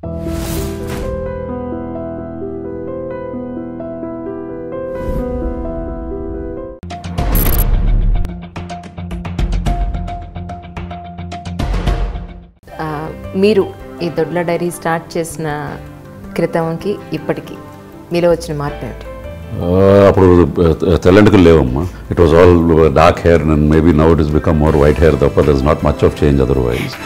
మీరు ఈ దొడ్ల dairy start చేసిన క్రితంకి ఇప్పటికి మీలో వచ్చిన మార్పు ఏమిటి? అప్పుడు తెల్లంటికలు లేవమ్మా. It was all dark hair and maybe now it is become more white hair తప్ప there is not much of change otherwise.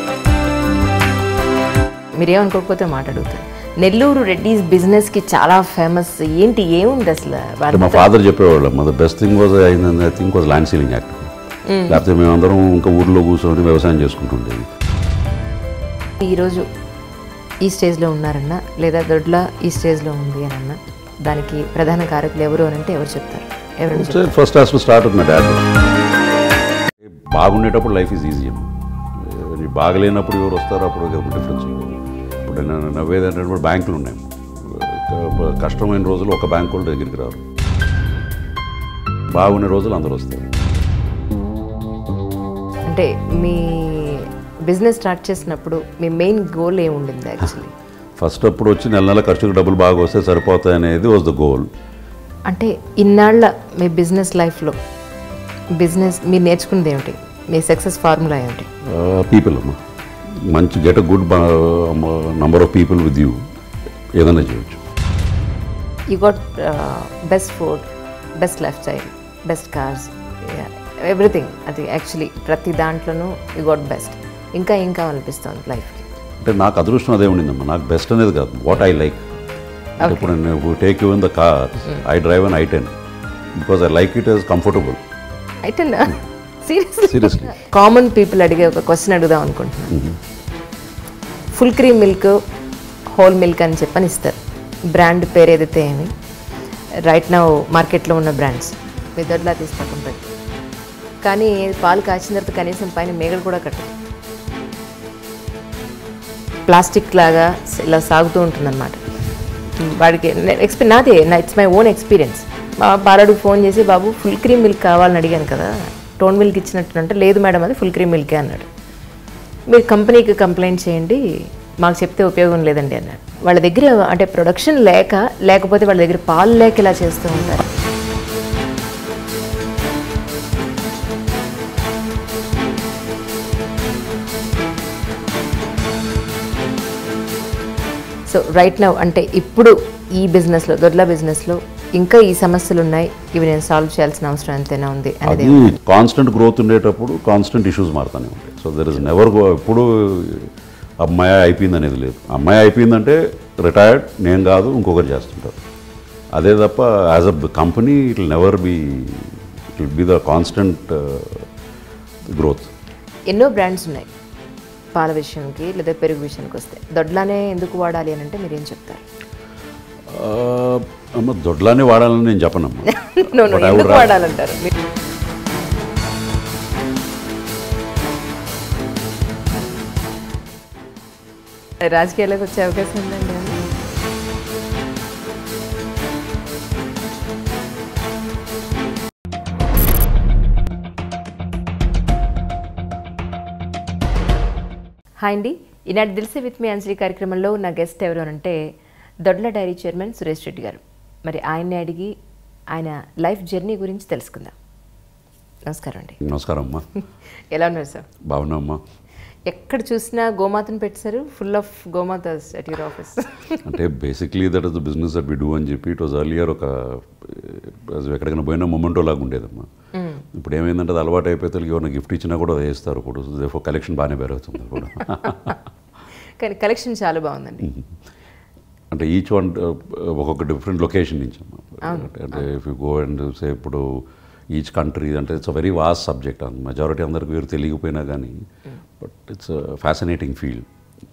మీరేమనుకోకపోతే మాట్లాడుతారు. నెల్లూరు రెడ్డీస్ బిజినెస్కి చాలా ఫేమస్ ఏంటి, ఏముంది అసలు? మా ఫాదర్ చెప్పేవాళ్ళం the best thing was I think was land ceiling act. లేకపోతే మేమందరం ఇంకా ఊర్లో కూర్చొని వ్యవసాయం చేసుకుంటుండేది. ఈరోజు ఈ స్టేజ్లో ఉన్నారన్నా లేదా దొడ్ల ఈ స్టేజ్లో ఉంది అని అన్నా దానికి ప్రధాన కారకులు ఎవరు అని అంటే ఎవరు చెప్తారు? ఎవరు? First has to start with my dad. బాగుండేటప్పుడు లైఫ్ ఈజ్ ఈజీ అమ్మా. బాగలేనప్పుడు ఎవరు వస్తారో అప్పుడు డిఫరెన్స్ ఉంటుంది. ఇప్పుడు నేను నవ్వేది అంటే బ్యాంకులు ఉన్నాయి. కష్టమైన రోజులు ఒక బ్యాంకు వాళ్ళు దగ్గరికి రారు, బాగుండే రోజులు అందరూ వస్తారు. అంటే మీ బిజినెస్ స్టార్ట్ చేసినప్పుడు మీ మెయిన్ గోల్ ఏముండింది యాక్చువల్లీ? ఫస్ట్ అప్పుడు వచ్చి నెల నెల ఖర్చుకు డబ్బులు బాగా వస్తే సరిపోతాయి అనేది వాజ్ ద గోల్. అంటే ఇన్నాళ్ళ మీ బిజినెస్ లైఫ్లో బిజినెస్ మీరు నేర్చుకున్నది ఏమిటి? మీ సక్సెస్ ఫార్ములా ఏమిటి? పీపుల్ అమ్మా. మంచి get a good number of people with you, ఏదైనా చేయొచ్చు. You got best food, best lifestyle, best cars, everything. అది యాక్చువల్లీ ప్రతి దాంట్లోనూ యూ గాట్ బెస్ట్. ఇంకా ఏం కావాలనిపిస్తుంది లైఫ్కి? అంటే నాకు అదృష్టం అదే ఉండిందమ్మా. నాకు బెస్ట్ అనేది కాదు, వాట్ ఐ లైక్. ఇప్పుడు నేను take you in the car, I drive an i10 because I like it is comfortable. i10 seriously? Common people అడిగే ఒక క్వశ్చన్ అడుగుదాం అనుకుంటున్నాను. Full cream milk, whole milk అని చెప్పని ఇస్తారు. బ్రాండ్ పేరు ఏదైతే ఏమి రైట్ నౌ మార్కెట్లో ఉన్న బ్రాండ్స్ మీ దొడ్లా తీసుకోకుండా, కానీ పాలు కాచిన తర్వాత కనీసం పైన మేగలు కూడా కట్టదు. ప్లాస్టిక్ లాగా ఇలా సాగుతూ ఉంటుందన్నమాట. వాడికి నాదే ఇట్స్ మై ఓన్ ఎక్స్పీరియన్స్. మా బాలుడికి ఫోన్ చేసి, బాబు ఫుల్ క్రీమ్ మిల్క్ కావాలని అడిగాను కదా, టోన్ మిల్క్ ఇచ్చినట్టు, లేదు మేడం అది ఫుల్ క్రీమ్ మిల్కే అన్నాడు. మీరు కంపెనీకి కంప్లైంట్ చేయండి, మాకు చెప్తే ఉపయోగం లేదండి అన్నాడు. వాళ్ళ దగ్గర అంటే ప్రొడక్షన్ లేకపోతే వాళ్ళ దగ్గర పాలు లేక ఇలా చేస్తూ ఉంటారు. సో రైట్ నౌ అంటే ఇప్పుడు ఈ బిజినెస్లో, దొడ్ల బిజినెస్లో ఇంకా ఈ సమస్యలు ఉన్నాయి, ఇవి నేను సాల్వ్ చేయాల్సిన అవసరం ఎంతైనా ఉంది అనేది. కాన్స్టెంట్ గ్రోత్ ఉండేటప్పుడు కాన్స్టెంట్ ఇష్యూస్ మారుతూనే ఉంటాయి. సో దెర్ ఇస్ నెవర్ ఎప్పుడు అమ్మాయి అయిపోయింది అనేది లేదు. అమ్మాయి అయిపోయిందంటే రిటైర్డ్ నేను కాదు ఇంకొకరు చేస్తుంటారు, అదే తప్ప as a company it will never be, it will be the constant growth. ఎన్నో బ్రాండ్స్ ఉన్నాయి పాల విషయానికి లేదా పెరుగు విషయానికి వస్తే. దొడ్లానే ఎందుకు వాడాలి అని అంటే మీరేం చెప్తారు? అమ్మ దొడ్లానే వాడాలని నేను చెప్పనమ్మా. ఎందుకు వాడాలంటారు? రాజకీయాలకు వచ్చే అవకాశం ఉందండి? హాయ్ అండి, ఈనాటి దిల్సే విత్ మీ అంజలి కార్యక్రమంలో నా గెస్ట్ ఎవరు అంటే దొడ్ల డైరీ చైర్మన్ సురేష్ రెడ్డి గారు. మరి ఆయన్ని అడిగి ఆయన లైఫ్ జర్నీ గురించి తెలుసుకుందాం. నమస్కారం అండి. నమస్కారం అమ్మా. ఎలా ఉన్నారు సార్? బాగున్నా అమ్మా. ఎక్కడ చూసినా గోమాతను పెట్టారు, ఫుల్ ఆఫ్ గోమాతస్ అట్ యువర్ ఆఫీస్. అంటే basically that is the business that we do అని చెప్పి ఇట్ వాజ్ ఎర్లియర్ ఒక ఎక్కడికైనా పోయినా మొమెంటో లాగా ఉండేదమ్మా. ఇప్పుడు ఏమైందంటే అది అలవాటు అయిపోతే ఎవరైనా గిఫ్ట్ ఇచ్చినా కూడా అది వేస్తారు. ఇప్పుడు కలెక్షన్ బాగానే పెరుగుతుంది కూడా. కానీ కలెక్షన్ చాలా బాగుందండి. అంటే ఈచ్ వన్ ఒక్కొక్క డిఫరెంట్ లొకేషన్ నుంచి అమ్మా. అంటే if you go and say ఇప్పుడు ఈచ్ కంట్రీ అంటే it's a very vast subject. Majority అందరికి వేరు తెలియకపోయినా కానీ బట్ ఇట్స్ ఫ్యాసినేటింగ్ ఫీల్డ్.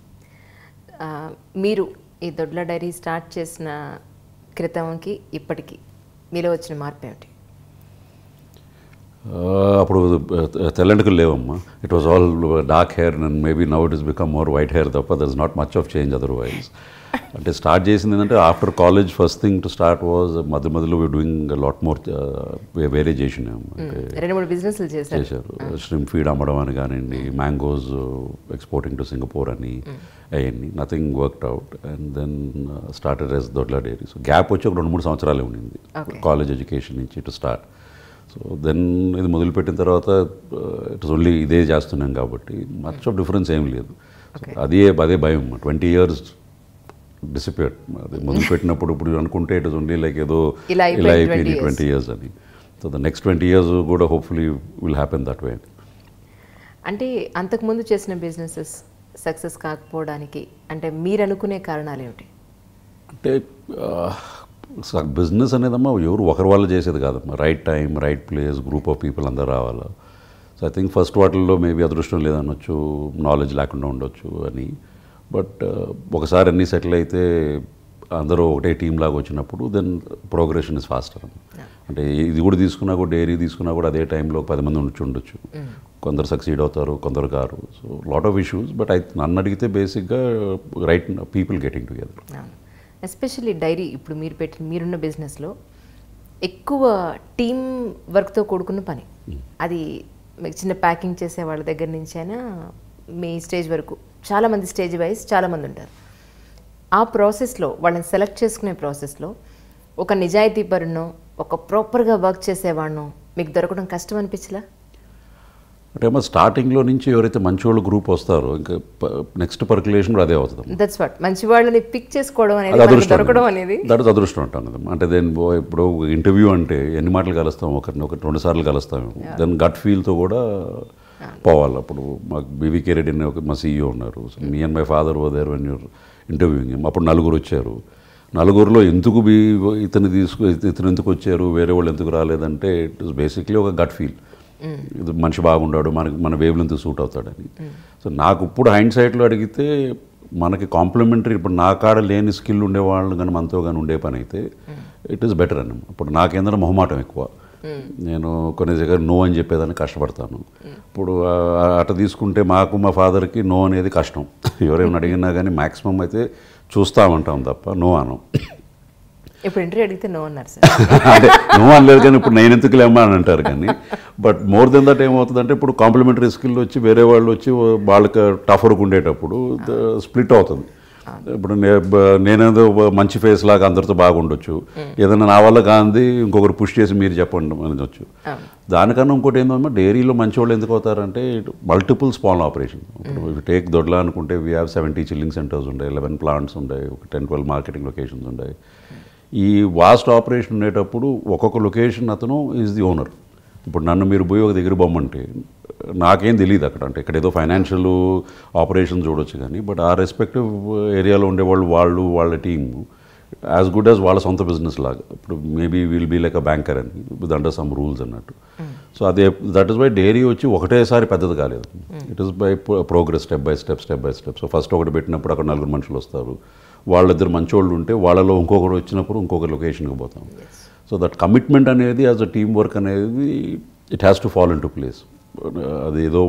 మీరు ఈ దొడ్ల డైరీ స్టార్ట్ చేసిన క్రితంకి ఇప్పటికి మీలో వచ్చిన మార్పు ఏమిటి? అప్పుడు తెల్లంటికలు లేవమ్మా. It was all dark hair and maybe now it is become more white hair తప్ప there is not much of change otherwise. అంటే స్టార్ట్ చేసింది ఏంటంటే after college first thing to start was మధ్యలో డూయింగ్ లాట్ మోర్ వేరే చేసినాము. చేశారు shrimp feed అమ్మడం అని కానివ్వండి, మ్యాంగోస్ ఎక్స్పోర్టింగ్ టు సింగపూర్ అని అవన్నీ. Nothing worked out and then started as Dodla Dairy. So gap వచ్చి ఒక 2-3 సంవత్సరాలే ఉండింది కాలేజ్ ఎడ్యుకేషన్ నుంచి టు స్టార్ట్. సో దెన్ ఇది మొదలుపెట్టిన తర్వాత ఇట్స్ ఓన్లీ ఇదే చేస్తున్నాం కాబట్టి మచ్ ఆఫ్ డిఫరెన్స్ ఏం లేదు. అదే భయం 20 years డిసిపేట్. అది మొదలుపెట్టినప్పుడు ఇప్పుడు అనుకుంటే ఇట్ ఇస్ ఓన్లీ లైక్ ఏదో ఇలా అయిపోయింది 20 years అని. సో ద నెక్స్ట్ 20 years కూడా hopefully will happen that way. అంటే అంతకుముందు చేసిన బిజినెసెస్ సక్సెస్ కాకపోవడానికి అంటే మీరు అనుకునే కారణాలు ఏమిటి? అంటే బిజినెస్ అనేదమ్మా ఎవరు ఒకరి వాళ్ళు చేసేది కాదమ్మా. Right time, right place, group of people అందరూ రావాలా. సో ఐ థింక్ ఫస్ట్ వాటిల్లో మేబీ అదృష్టం లేదనొచ్చు, నాలెడ్జ్ లేకుండా ఉండొచ్చు అని. బట్ ఒకసారి అన్నీ సెటిల్ అయితే అందరూ ఒకటే టీం లాగా వచ్చినప్పుడు దెన్ ప్రోగ్రెషన్ ఇస్ ఫాస్టర్. అంటే ఇది కూడా తీసుకున్నా కూడా, డైరీ తీసుకున్నా కూడా అదే టైంలో 10 మంది ఉండొచ్చు. కొందరు సక్సీడ్ అవుతారు, కొందరు కారు. So lot of issues. But నన్ను అడిగితే బేసిక్గా right people getting together. Especially dairy ఇప్పుడు మీరున్న బిజినెస్లో ఎక్కువ టీమ్ వర్క్తో కూడుకున్న పని. అది మీకు చిన్న ప్యాకింగ్ చేసే వాళ్ళ దగ్గర నుంచి అయినా మీ స్టేజ్ వరకు చాలామంది స్టేజ్ వైజ్ చాలామంది ఉంటారు. ఆ ప్రాసెస్లో వాళ్ళని సెలెక్ట్ చేసుకునే ప్రాసెస్లో ఒక నిజాయితీ పరునో, ఒక ప్రాపర్గా వర్క్ చేసేవాడినో మీకు దొరకడం కష్టం అనిపించలా? అంటే ఏమో స్టార్టింగ్లో నుంచి ఎవరైతే మంచి వాళ్ళు గ్రూప్ వస్తారో ఇంకా నెక్స్ట్ పర్కులేషన్ కూడా అదే అవుతుంది. దట్స్ వాట్ మంచి వాళ్ళని పిక్ చేసుకోవడం అనేది, దొరకడం అనేది దట్ ఇస్ అదృష్టం అంటాం కదా. అంటే దెన్ ఇప్పుడు ఇంటర్వ్యూ అంటే ఎన్ని మాటలు కలుస్తాం, ఒకరిని 2 సార్లు కలుస్తాం. దెన్ గట్ ఫీల్తో కూడా పోవాలి. అప్పుడు మాకు బీవీకే రెడ్డి అని మా CEO ఉన్నారు. So me and my father other when you're interviewing. అప్పుడు 4 వచ్చారు. 4లో ఎందుకు ఇతను ఎందుకు వచ్చారు, వేరే వాళ్ళు ఎందుకు రాలేదంటే ఇట్ ఇస్ బేసిక్లీ ఒక గట్ ఫీల్. ఇది మనిషి బాగుండాడు, మన వేవ్ లెంత్ సూట్ అవుతాడని. సో నాకు ఇప్పుడు హైండ్ సైట్లో అడిగితే మనకి కాంప్లిమెంటరీ ఇప్పుడు నా కాడ లేని స్కిల్ ఉండేవాళ్ళు కానీ మనతో కానీ ఉండే పని అయితే ఇట్ ఈస్ బెటర్ అని. ఇప్పుడు నాకేందంటే మొహమాటం ఎక్కువ. నేను కొన్ని దగ్గర నో అని చెప్పేదాన్ని కష్టపడతాను. ఇప్పుడు అట్లా తీసుకుంటే మాకు మా ఫాదర్కి నో అనేది కష్టం. ఎవరైనా అడిగినా కానీ మ్యాక్సిమం అయితే చూస్తామంటాం తప్ప నో అనం. ఇప్పుడు ఇంటర్వ్యూ అడిగితే నో అన్నారు సార్. అంటే నో అనలేదు కానీ ఇప్పుడు నేను ఎందుకు లేమ్మా అని అంటారు. కానీ బట్ మోర్ దెన్ దట్ ఏమవుతుందంటే ఇప్పుడు కాంప్లిమెంటరీ స్కిల్ వచ్చి వేరే వాళ్ళు వచ్చి వాళ్ళకి టఫ్ వర్క్ ఉండేటప్పుడు స్ప్లిట్ అవుతుంది. ఇప్పుడు నేనేదో మంచి ఫేస్ లాగా అందరితో బాగుండొచ్చు, ఏదైనా నా వల్ల కాంది ఇంకొకరు పుష్ చేసి మీరు చెప్పండి అనొచ్చు. దానికన్నా ఇంకోటి ఏంటంటే డైరీలో మంచి వాళ్ళు ఎందుకు అవుతారంటే మల్టిపుల్ స్మాల్ ఆపరేషన్. ఇప్పుడు టేక్ దొడ్లా అనుకుంటే వీ హ్యావ్ 70 చిల్లింగ్ సెంటర్స్ ఉంటాయి, 11 ప్లాంట్స్ ఉంటాయి, ఒక 10-12 మార్కెటింగ్ లొకేషన్స్ ఉంటాయి. ఈ వాస్ట్ ఆపరేషన్ ఉండేటప్పుడు ఒక్కొక్క లొకేషన్ అతను ఈజ్ ది ఓనర్. ఇప్పుడు నన్ను మీరు పోయి ఒక దగ్గర బొమ్మంటే నాకేం తెలియదు అక్కడ. అంటే ఇక్కడ ఏదో ఫైనాన్షియల్ ఆపరేషన్ చూడొచ్చు కానీ బట్ ఆ రెస్పెక్టివ్ ఏరియాలో ఉండేవాళ్ళు వాళ్ళ టీమ్ యాజ్ గుడ్ యాజ్ వాళ్ళ సొంత బిజినెస్ లాగా. ఇప్పుడు maybe will be like a banker అని విత్ అండర్ సమ్ రూల్స్ అన్నట్టు. సో అదే దట్ ఈస్ బై డైరీ వచ్చి ఒకటేసారి పెద్దది కాలేదు. It is by progress, step by step. So first ఒకటి పెట్టినప్పుడు అక్కడ 4 మనుషులు వస్తారు, వాళ్ళిద్దరు మంచోళ్ళు ఉంటే వాళ్ళలో ఇంకొకరు వచ్చినప్పుడు ఇంకొక లొకేషన్కి పోతాం. సో దట్ కమిట్మెంట్ అనేది యాజ్ అ టీమ్ వర్క్ అనేది it has to fall into place. అది ఏదో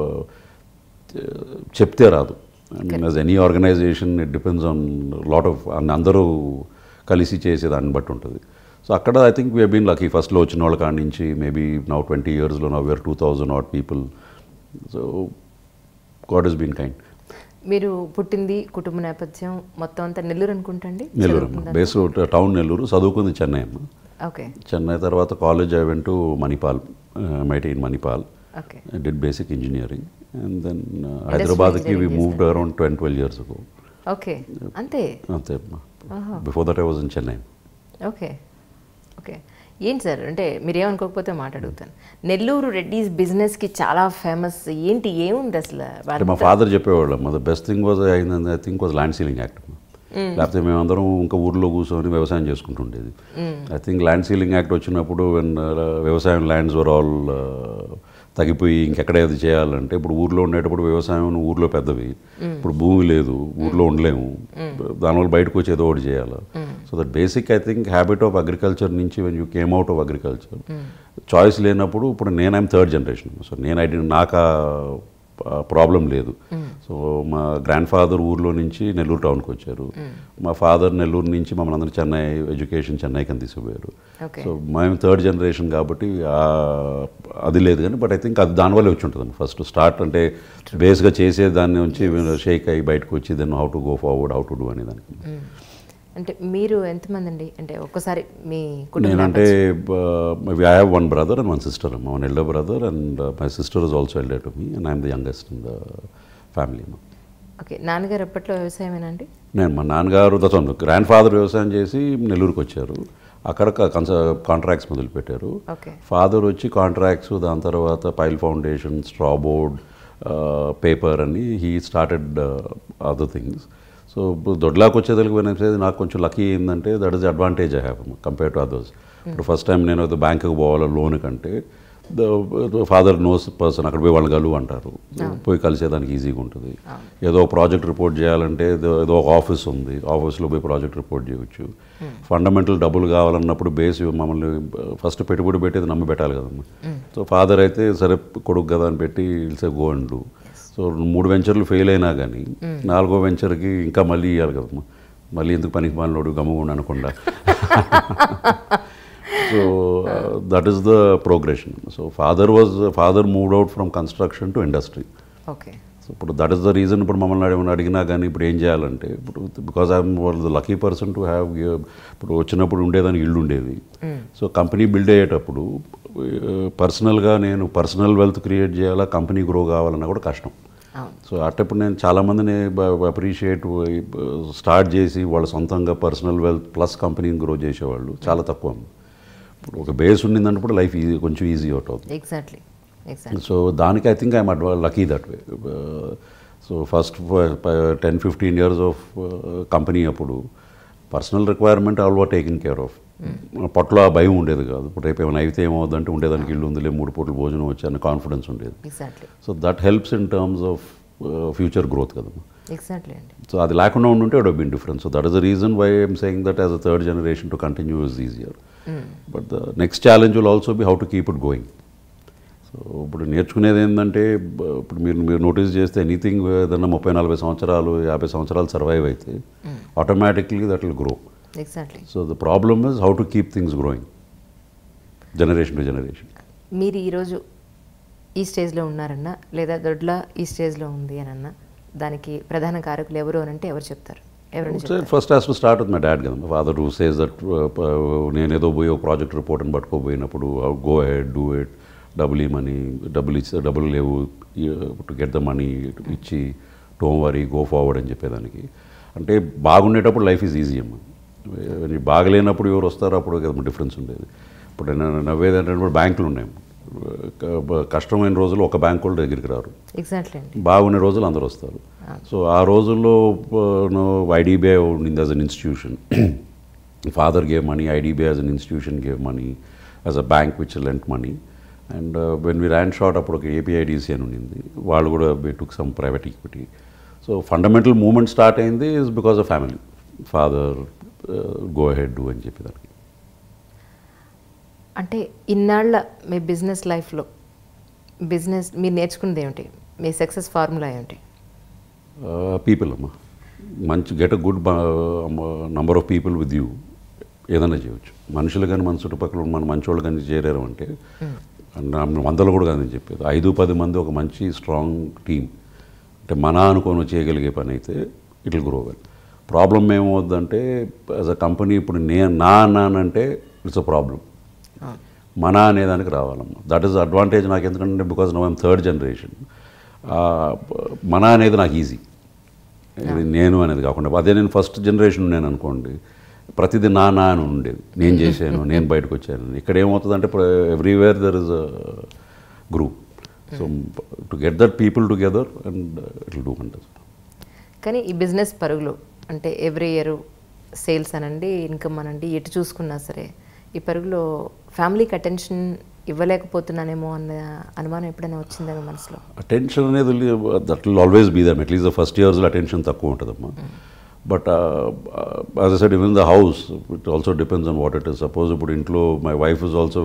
చెప్తే రాదు. I mean as any organisation it depends on lot of అందరూ కలిసి చేసేదాన్ని బట్టి ఉంటుంది. సో అక్కడ I think we been lucky. ఫస్ట్లో వచ్చిన వాళ్ళ కాడి నుంచి మేబీ నౌ 20 yearsలో now we are 2000 odd people. So God has been kind. మీరు పుట్టింది కుటుంబ నేపథ్యం మొత్తం అంతా నెల్లూరు అనుకుంటండి? నెల్లూరు అమ్మ, బేస్ టౌన్ నెల్లూరు, చదువుకుంది చెన్నై అమ్మ. ఓకే. చెన్నై తర్వాత college I went to Manipal, MIT in Manipal. Okay. I did basic engineering and then Hyderabadki we moved around 10-12 years ago. Okay. Ante amma. Before that I was in Chennai. Okay. ఏంటి sir అంటే మీరేమనుకోకపోతే మాట్లాడుగుతాను. నెల్లూరు రెడ్డీస్ బిజినెస్కి చాలా famous ఏంటి, ఏముంది అసలు? మా father చెప్పేవాళ్ళం the best thing was I think was land ceiling act. లేకపోతే మేమందరం ఇంకా ఊర్లో కూర్చొని వ్యవసాయం చేసుకుంటుండేది. I think land ceiling act వచ్చినప్పుడు వ్యవసాయం ల్యాండ్స్ వర్ ఆల్ తగ్గిపోయి ఇంకెక్కడ ఏది చేయాలంటే ఇప్పుడు ఊర్లో ఉండేటప్పుడు వ్యవసాయం ఊర్లో పెద్దవి, ఇప్పుడు భూమి లేదు, ఊర్లో ఉండలేము, దానివల్ల బయటకు వచ్చి ఏదో ఒకటి చేయాలి. So that basic I think habit of agriculture నుంచి when you came out of agriculture choice లేనప్పుడు ఇప్పుడు నేను ఐమ్ థర్డ్ జనరేషన్. సో నేను నాకు ప్రాబ్లం లేదు. సో మా గ్రాండ్ ఫాదర్ ఊర్లో నుంచి నెల్లూరు టౌన్కి వచ్చారు. మా ఫాదర్ నెల్లూరు నుంచి మమ్మల్ని అందరూ చెన్నై ఎడ్యుకేషన్ చెన్నైకి అని తీసుకుపోయారు. సో మేము థర్డ్ జనరేషన్ కాబట్టి అది లేదు కానీ బట్ ఐ థింక్ అది దానివల్లే వచ్చి ఉంటుంది. ఫస్ట్ స్టార్ట్ అంటే బేస్గా చేసే దాన్ని నుంచి షేక్ అయ్యి బయటకు వచ్చి then how to go forward how to do అనే దానికి. అంటే మీరు ఎంతమంది అండి? అంటే ఒక్కసారి మీ నేనంటే I have one brother and one sister. One elder brother and my sister is also elder to me and I'm the youngest in the family. Okay. నాన్నగారు ఎప్పట్లో వ్యవసాయమేనండి? నేను మా నాన్నగారు గ్రాండ్ ఫాదర్ వ్యవసాయం చేసి నెల్లూరుకి వచ్చారు. అక్కడ కాంట్రాక్ట్స్ మొదలుపెట్టారు. ఫాదర్ వచ్చి కాంట్రాక్ట్స్, దాని తర్వాత pile foundation, straw board, paper అని he started other things. So దొడ్లాకి వచ్చేదానికి వినేది నాకు కొంచెం లక్కీ ఏంటంటే that is advantage I have compare to others. ఇప్పుడు ఫస్ట్ టైం నేను బ్యాంకుకి పోవాలి లోన్ కంటే ఫాదర్ నోస్ పర్సన్ అక్కడ పోయి వాళ్ళు కలువు అంటారు, పోయి కలిసేదానికి ఈజీగా ఉంటుంది. ఏదో ప్రాజెక్ట్ రిపోర్ట్ చేయాలంటే ఏదో ఒక ఆఫీస్ ఉంది, ఆఫీస్లో పోయి ప్రాజెక్ట్ రిపోర్ట్ చేయవచ్చు. ఫండమెంటల్ డబ్బులు కావాలన్నప్పుడు బేస్ మమ్మల్ని ఫస్ట్ పెట్టుబడి పెట్టేది నమ్మి పెట్టాలి కదమ్మా. సో ఫాదర్ అయితే సరే కొడుకు కదా అని పెట్టి ఇల్సే గో అండ్ డూ. సో 3 వెంచర్లు ఫెయిల్ అయినా కానీ 4వ వెంచర్కి ఇంకా మళ్ళీ ఇవ్వాలి కదమ్మా. మళ్ళీ ఎందుకు పనికి మాలినోడు గమ్ముకుండా అనకుండా. So that is the progression. So father moved out from construction to industry. Okay. So ఇప్పుడు దట్ ఈస్ ద రీజన్. ఇప్పుడు మమ్మల్ని అడిగినా కానీ ఇప్పుడు ఏం చేయాలంటే ఇప్పుడు because I'm the lucky person to have. ఇప్పుడు వచ్చినప్పుడు ఉండేదానికి ఇల్లు ఉండేది. సో కంపెనీ బిల్డ్ అయ్యేటప్పుడు పర్సనల్గా నేను పర్సనల్ వెల్త్ క్రియేట్ చేయాలా, కంపెనీ గ్రో కావాలన్నా కూడా కష్టం. సో అట్టప్పుడు నేను చాలామందిని అప్రిషియేట్ స్టార్ట్ చేసి వాళ్ళ సొంతంగా పర్సనల్ వెల్త్ ప్లస్ కంపెనీని గ్రో చేసేవాళ్ళు చాలా తక్కువ. ఇప్పుడు ఒక బేస్ ఉండిందంటే కూడా లైఫ్ కొంచెం ఈజీ అవుట్ అవుతుంది. ఎగ్జాక్ట్లీ. సో దానికి I think I'm lucky that way. So first 10-15 years of company అప్పుడు personal requirement all were taking care of. పొట్టలో ఆ భయం ఉండేది కాదు. ఇప్పుడు రేపు ఏమైనా అయితే ఏమవుతుందంటే ఉండేదానికి ఇల్లు ఉందిలే, 3 పూటలు భోజనం వచ్చాయని కాన్ఫిడెన్స్ ఉండేది. So that helps in terms of future growth కదమ్మా. సో అది లేకుండా ఉండుంటే it would been different. So that is the reason why I'm saying that as a third generation to continue is easier. But the next challenge will also be how to keep it going. So ఇప్పుడు నేర్చుకునేది ఏంటంటే ఇప్పుడు మీరు notice చేస్తే anything ఏదన్నా 30-40 సంవత్సరాలు 50 సంవత్సరాలు survive అయితే automatically that will grow. Exactly. So the problem is how to keep things growing generation to generation. మీరు ఈరోజు ఈ స్టేజ్లో ఉన్నారన్నా లేదా దొడ్ల ఈ స్టేజ్లో ఉంది అని అన్నా దానికి ప్రధాన కారకులు ఎవరు అని అంటే ఎవరు చెప్తారు? First has to start with my dad కదా. My father who says that నేను ఏదో పోయి ఒక ప్రాజెక్ట్ రిపోర్ట్ అని పట్టుకోపోయినప్పుడు గో హెడ్ డూ ఇట్, డబ్బులు లేవు టు గెట్ ద మనీ ఇచ్చి డోంట్ వరీ గో ఫార్వర్డ్ అని చెప్పేదానికి. అంటే బాగుండేటప్పుడు లైఫ్ ఈజ్ ఈజీ అమ్మ. బాగలేనప్పుడు ఎవరు వస్తారో అప్పుడు కదా డిఫరెన్స్ ఉండేది. ఇప్పుడు నేను నవ్వేది అంటే బ్యాంకులు ఉన్నాయి. కష్టమైన రోజులు ఒక బ్యాంక్ వాళ్ళు దగ్గరికి రారు. ఎగ్జాక్ట్లీ. బాగుండే రోజులు అందరూ వస్తారు. సో ఆ రోజుల్లో ఐడిబిఐ ఉండింది as an institution. Father gave money, IDBI as an institution gave money as a bank which lent money. And when we ran short అప్పుడు ఒక ఏపీఐడిసి అని ఉండింది, వాళ్ళు కూడా took some private equity. So fundamental movement start అయింది is because of family. Father go ahead do అని చెప్పేదానికి. అంటే ఇన్నాళ్ళ మీ బిజినెస్ లైఫ్లో మీరు నేర్చుకున్నది ఏమిటి? మీ సక్సెస్ ఫార్ములా ఏమిటి? పీపుల్ అమ్మా. Get a good number of people with you ఏదైనా చేయవచ్చు. మనుషులు కానీ మన చుట్టుపక్కల మన మంచోళ్ళు కానీ చేరారు అంటే 100 కూడా కానీ చెప్పేది 5-10 మంది ఒక మంచి స్ట్రాంగ్ టీమ్ అంటే మన అనుకొని చేయగలిగే పని అయితే it will grow well. Problem ఏమవుద్దంటే యాజ్ అ కంపెనీ ఇప్పుడు నా అన్నానంటే ఇట్స్ అ ప్రాబ్లం. మన అనేదానికి రావాలమ్మా. దట్ ఈస్ అడ్వాంటేజ్ నాకు. ఎందుకంటే because now I'm third generation. మన అనేది నాకు ఈజీ, నేను అనేది కాకుండా. అదే నేను ఫస్ట్ జనరేషన్ నేను అనుకోండి, ప్రతిదీ నా అని ఉండేది. నేను చేశాను, నేను బయటకు వచ్చాను. ఇక్కడ ఏమవుతుందంటే everywhere there is a group. So to get that people together and it will do wonders. కానీ ఈ బిజినెస్ పరుగులు అంటే ఎవ్రీ ఇయర్ సేల్స్ అనండి, ఇన్కమ్ అనండి, ఎటు చూసుకున్నా సరే ఈ పరుగులో ఫ్యామిలీకి అటెన్షన్ ఇవ్వలేకపోతున్నానేమో అన్న అనుమానం ఎప్పుడైనా వచ్చిందా మనసులో? అటెన్షన్ అనేది that will always be them. At least the first ఇయర్స్లో అటెన్షన్ తక్కువ ఉంటుందమ్మా. But as I said, even the house, it also depends on what it is. Suppose ఇప్పుడు ఇంట్లో my wife is also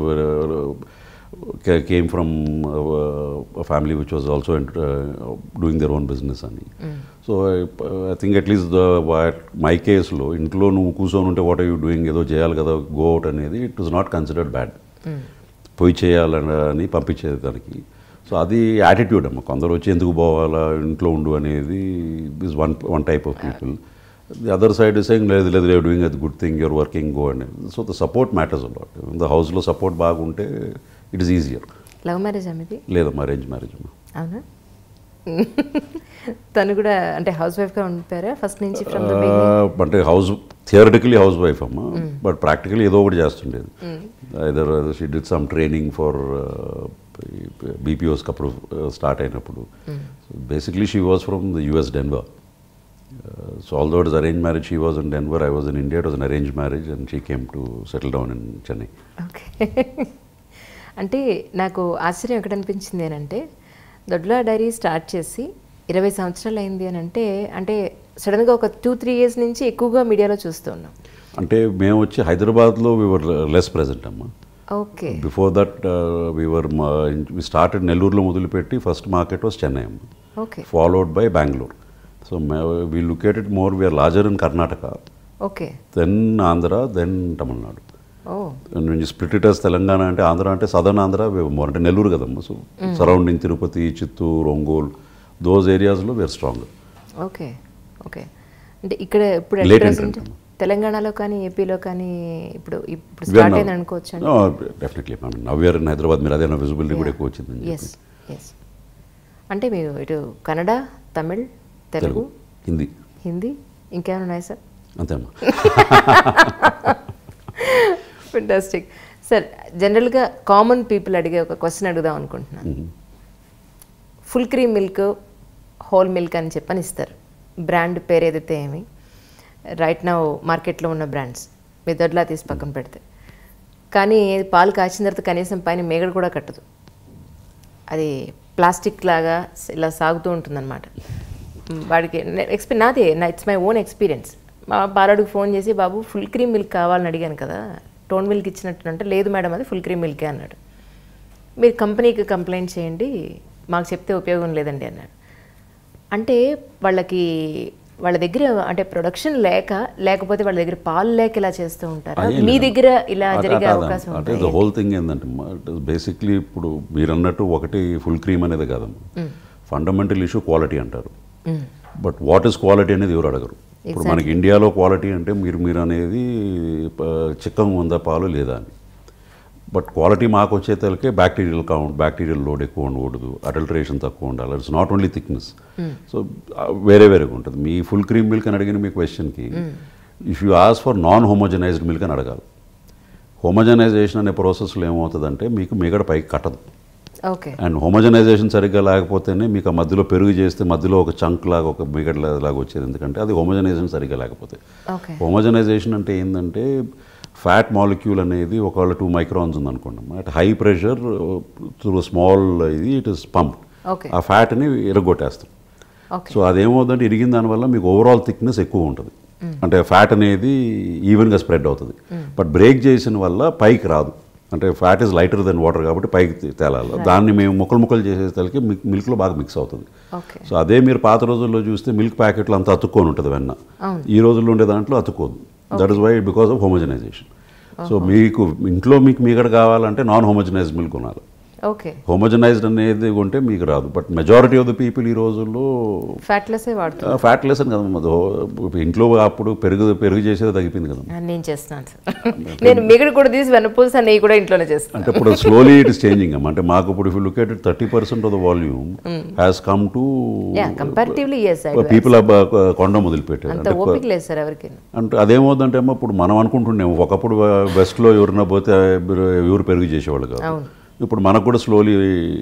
came from a family which was also doing their own business అని. So I think at least my కేసులో ఇంట్లో నువ్వు కూర్చొని ఉంటే what are you doing, ఏదో చేయాలి కదా, గో అవుట్ అనేది it was not considered bad. పోయి చేయాలని పంపించేది దానికి. సో అది యాటిట్యూడ్ అమ్మ. కొందరు వచ్చి ఎందుకు పోవాలా, ఇంట్లో ఉండు అనేది is one type of people. The other side is saying, you're doing a good thing, you're working, go and. So the support matters a lot. In the house lo support bagunte, it is easier. Love marriage amidi? Ledamma, arrange marriage amma. Avuna? Tanu kuda ante housewife ga untara first nunchi from the beginning? Ante theoretically housewife amma, but practically edo okati chestundedi. Either she did some training for BPOs couple start ayinappudu. So basically she was from the US Denver. So although it was arranged marriage, she was in Denver, I was in India. It was an arranged marriage and she came to settle down in Chennai. Okay. అంటే నాకు ఆశ్చర్యం ఎక్కడ అనిపించింది అంటే Dodla dairy start చేసి 20 సంవత్సరాలు అయింది అని అంటే సడన్గా ఒక 2-3 ఇయర్స్ నుంచి ఎక్కువగా మీడియాలో చూస్తూ ఉన్నాం. అంటే మేము వచ్చి హైదరాబాద్లో we were less present అమ్మా. Okay. Before that we started నెల్లూరులో మొదలుపెట్టి ఫస్ట్ మార్కెట్ was Chennai అమ్మా. Okay. Followed by Bangalore. So we look at it more, we are larger in Karnataka. Okay. Then Andhra, then Tamil Nadu. Oh. And when you split it as Telangana and Andhra, and Southern Andhra, we have more. And Nellore kadamma. So surrounding Tirupati, Chittoor, Ongole, those areas lo we are stronger. Okay. Okay. అంటే ఇక్కడ ఇప్పుడు present తెలంగాణలో కానీ ఏపీలో కానీ ఇప్పుడు start అయింది అనుకోవచ్చు అండి? Definitely. I mean now we are in Hyderabad. మీరు అదేనా విజిబిలిటీ కూడా ఎక్కువ వచ్చింది. Yes yes. అంటే మీరు ఇటు కన్నడ, తమిళ్, తెలుగు, హిందీ ఇంకేమైనా ఉన్నాయి సార్? అంతేమ్మా. Fantastic sir. జనరల్గా కామన్ పీపుల్ అడిగే ఒక క్వశ్చన్ అడుగుదాం అనుకుంటున్నాను. Full cream milk, whole milk అని చెప్పని ఇస్తారు. బ్రాండ్ పేరు ఏదైతే ఏమి రైట్ నౌ మార్కెట్లో ఉన్న బ్రాండ్స్ మీ దొడ్లా తీసి పక్కన పెడితే, కానీ పాలు కాచిన తర్వాత కనీసం పైన మేగడ కూడా కట్టదు. అది ప్లాస్టిక్ లాగా ఇలా సాగుతూ ఉంటుందన్నమాట. వాడికి నాదే ఇట్స్ మై ఓన్ ఎక్స్పీరియన్స్. మా బాలుడికి ఫోన్ చేసి, బాబు ఫుల్ క్రీమ్ మిల్క్ కావాలని అడిగాను కదా, టోన్ మిల్క్ ఇచ్చినట్టు అంటే, లేదు మేడం అది ఫుల్ క్రీమ్ మిల్కే అన్నాడు. మీరు కంపెనీకి కంప్లైంట్ చేయండి, మాకు చెప్తే ఉపయోగం లేదండి అన్నాడు. అంటే వాళ్ళ దగ్గర అంటే ప్రొడక్షన్ లేకపోతే వాళ్ళ దగ్గర పాలు లేక ఇలా చేస్తూ ఉంటారు. మీ దగ్గర ఇలా జరిగే అవకాశం అంటే ద హోల్ థింగ్ ఏంటంటే బేసిక్లీ ఇప్పుడు మీరు అన్నట్టు ఒకటి ఫుల్ క్రీమ్ అనేది కాదమ్మా. ఫండమెంటల్ ఇష్యూ క్వాలిటీ అంటారు. బట్ వాట్ ఈస్ క్వాలిటీ అనేది ఎవరు అడగరు. ఇప్పుడు మనకి ఇండియాలో క్వాలిటీ అంటే మీరు అనేది చిక్కగా ఉందా పాలు లేదా అని. బట్ క్వాలిటీ మాకు వచ్చేతలకే బ్యాక్టీరియల్ కౌంట్, బ్యాక్టీరియల్ లోడ్ ఎక్కువ ఉండకూడదు, అడల్టరేషన్ తక్కువ ఉండాలి. It's not only thickness. So వేరేగా ఉంటుంది. మీ ఫుల్ క్రీమ్ మిల్క్ అని అడిగిన మీ క్వశ్చన్కి if you ask for non homogenised milk అని అడగాలి. హోమోజనైజేషన్ అనే ప్రాసెస్లో ఏమవుతుందంటే మీకు మిగడ పైకి కట్టదు. అండ్ హోమోజనైజేషన్ సరిగ్గా లేకపోతేనే మీకు ఆ మధ్యలో పెరుగు చేస్తే మధ్యలో ఒక చంక్ లాగా ఒక మిగడ లాగా వచ్చేది. ఎందుకంటే అది హోమోజనైజేషన్ సరిగ్గా లేకపోతే. హోమోజనైజేషన్ అంటే ఏంటంటే ఫ్యాట్ మాలిక్యూల్ అనేది ఒకవేళ 2 మైక్రాన్స్ ఉందనుకోండి, at high pressure through small it is pump, ఆ ఫ్యాట్ని ఇరగొట్టేస్తాం. సో అదేమవుతుందంటే ఇరిగిన దానివల్ల మీకు ఓవరాల్ థిక్నెస్ ఎక్కువ ఉంటుంది. అంటే ఫ్యాట్ అనేది ఈవెన్గా స్ప్రెడ్ అవుతుంది. బట్ బ్రేక్ చేసిన వల్ల పైకి రాదు. అంటే fat is lighter than water కాబట్టి పైకి తేలాలి. దాన్ని మేము ముక్కలు చేసేసరికి మిల్క్లో బాగా మిక్స్ అవుతుంది. సో అదే మీరు పాత రోజుల్లో చూస్తే మిల్క్ ప్యాకెట్లు అంతా అతుక్కొని ఉంటుంది వెన్న. ఈ రోజుల్లో ఉండే దాంట్లో అతుక్కోదు. That is why because of homogenisation. So మీకు ఇంట్లో మీకు మీగడ కావాలంటే నాన్ హోమోజనైజ్డ్ మిల్క్ కొనాలి. హోమోజనైజ్డ్ అనేది కొంటే మీకు రాదు. But majority of the people ఈ రోజుల్లో ఫ్యాట్లెస్ అని కదా. ఇంట్లో అప్పుడు పెరుగు చేసేది తగ్గిపోయింది కదా. నేను చేస్తాను నేను మిగడ కూడా తీసి వెన్నపూస నెయ్యి కూడా ఇంట్లోనే చేస్తాను. అంటే ఇప్పుడు స్లోలీ ఇట్ ఇస్ చేంజింగ్. అంటే మాకు ఇప్పుడు if you look at 30% of the volume has come to comparatively people కొండ మొదలుపెట్టారు. అంత ఓపిక లేదు సార్ ఎవరికి. అంటే అదేమవుతుందంటే అమ్మా ఇప్పుడు మనం అనుకుంటున్నాము ఒకప్పుడు వెస్ట్లో ఎవరైనా పోతే ఎవరు పెరుగు చేసేవాళ్ళు కాదు. ఇప్పుడు మనకు కూడా స్లోలీ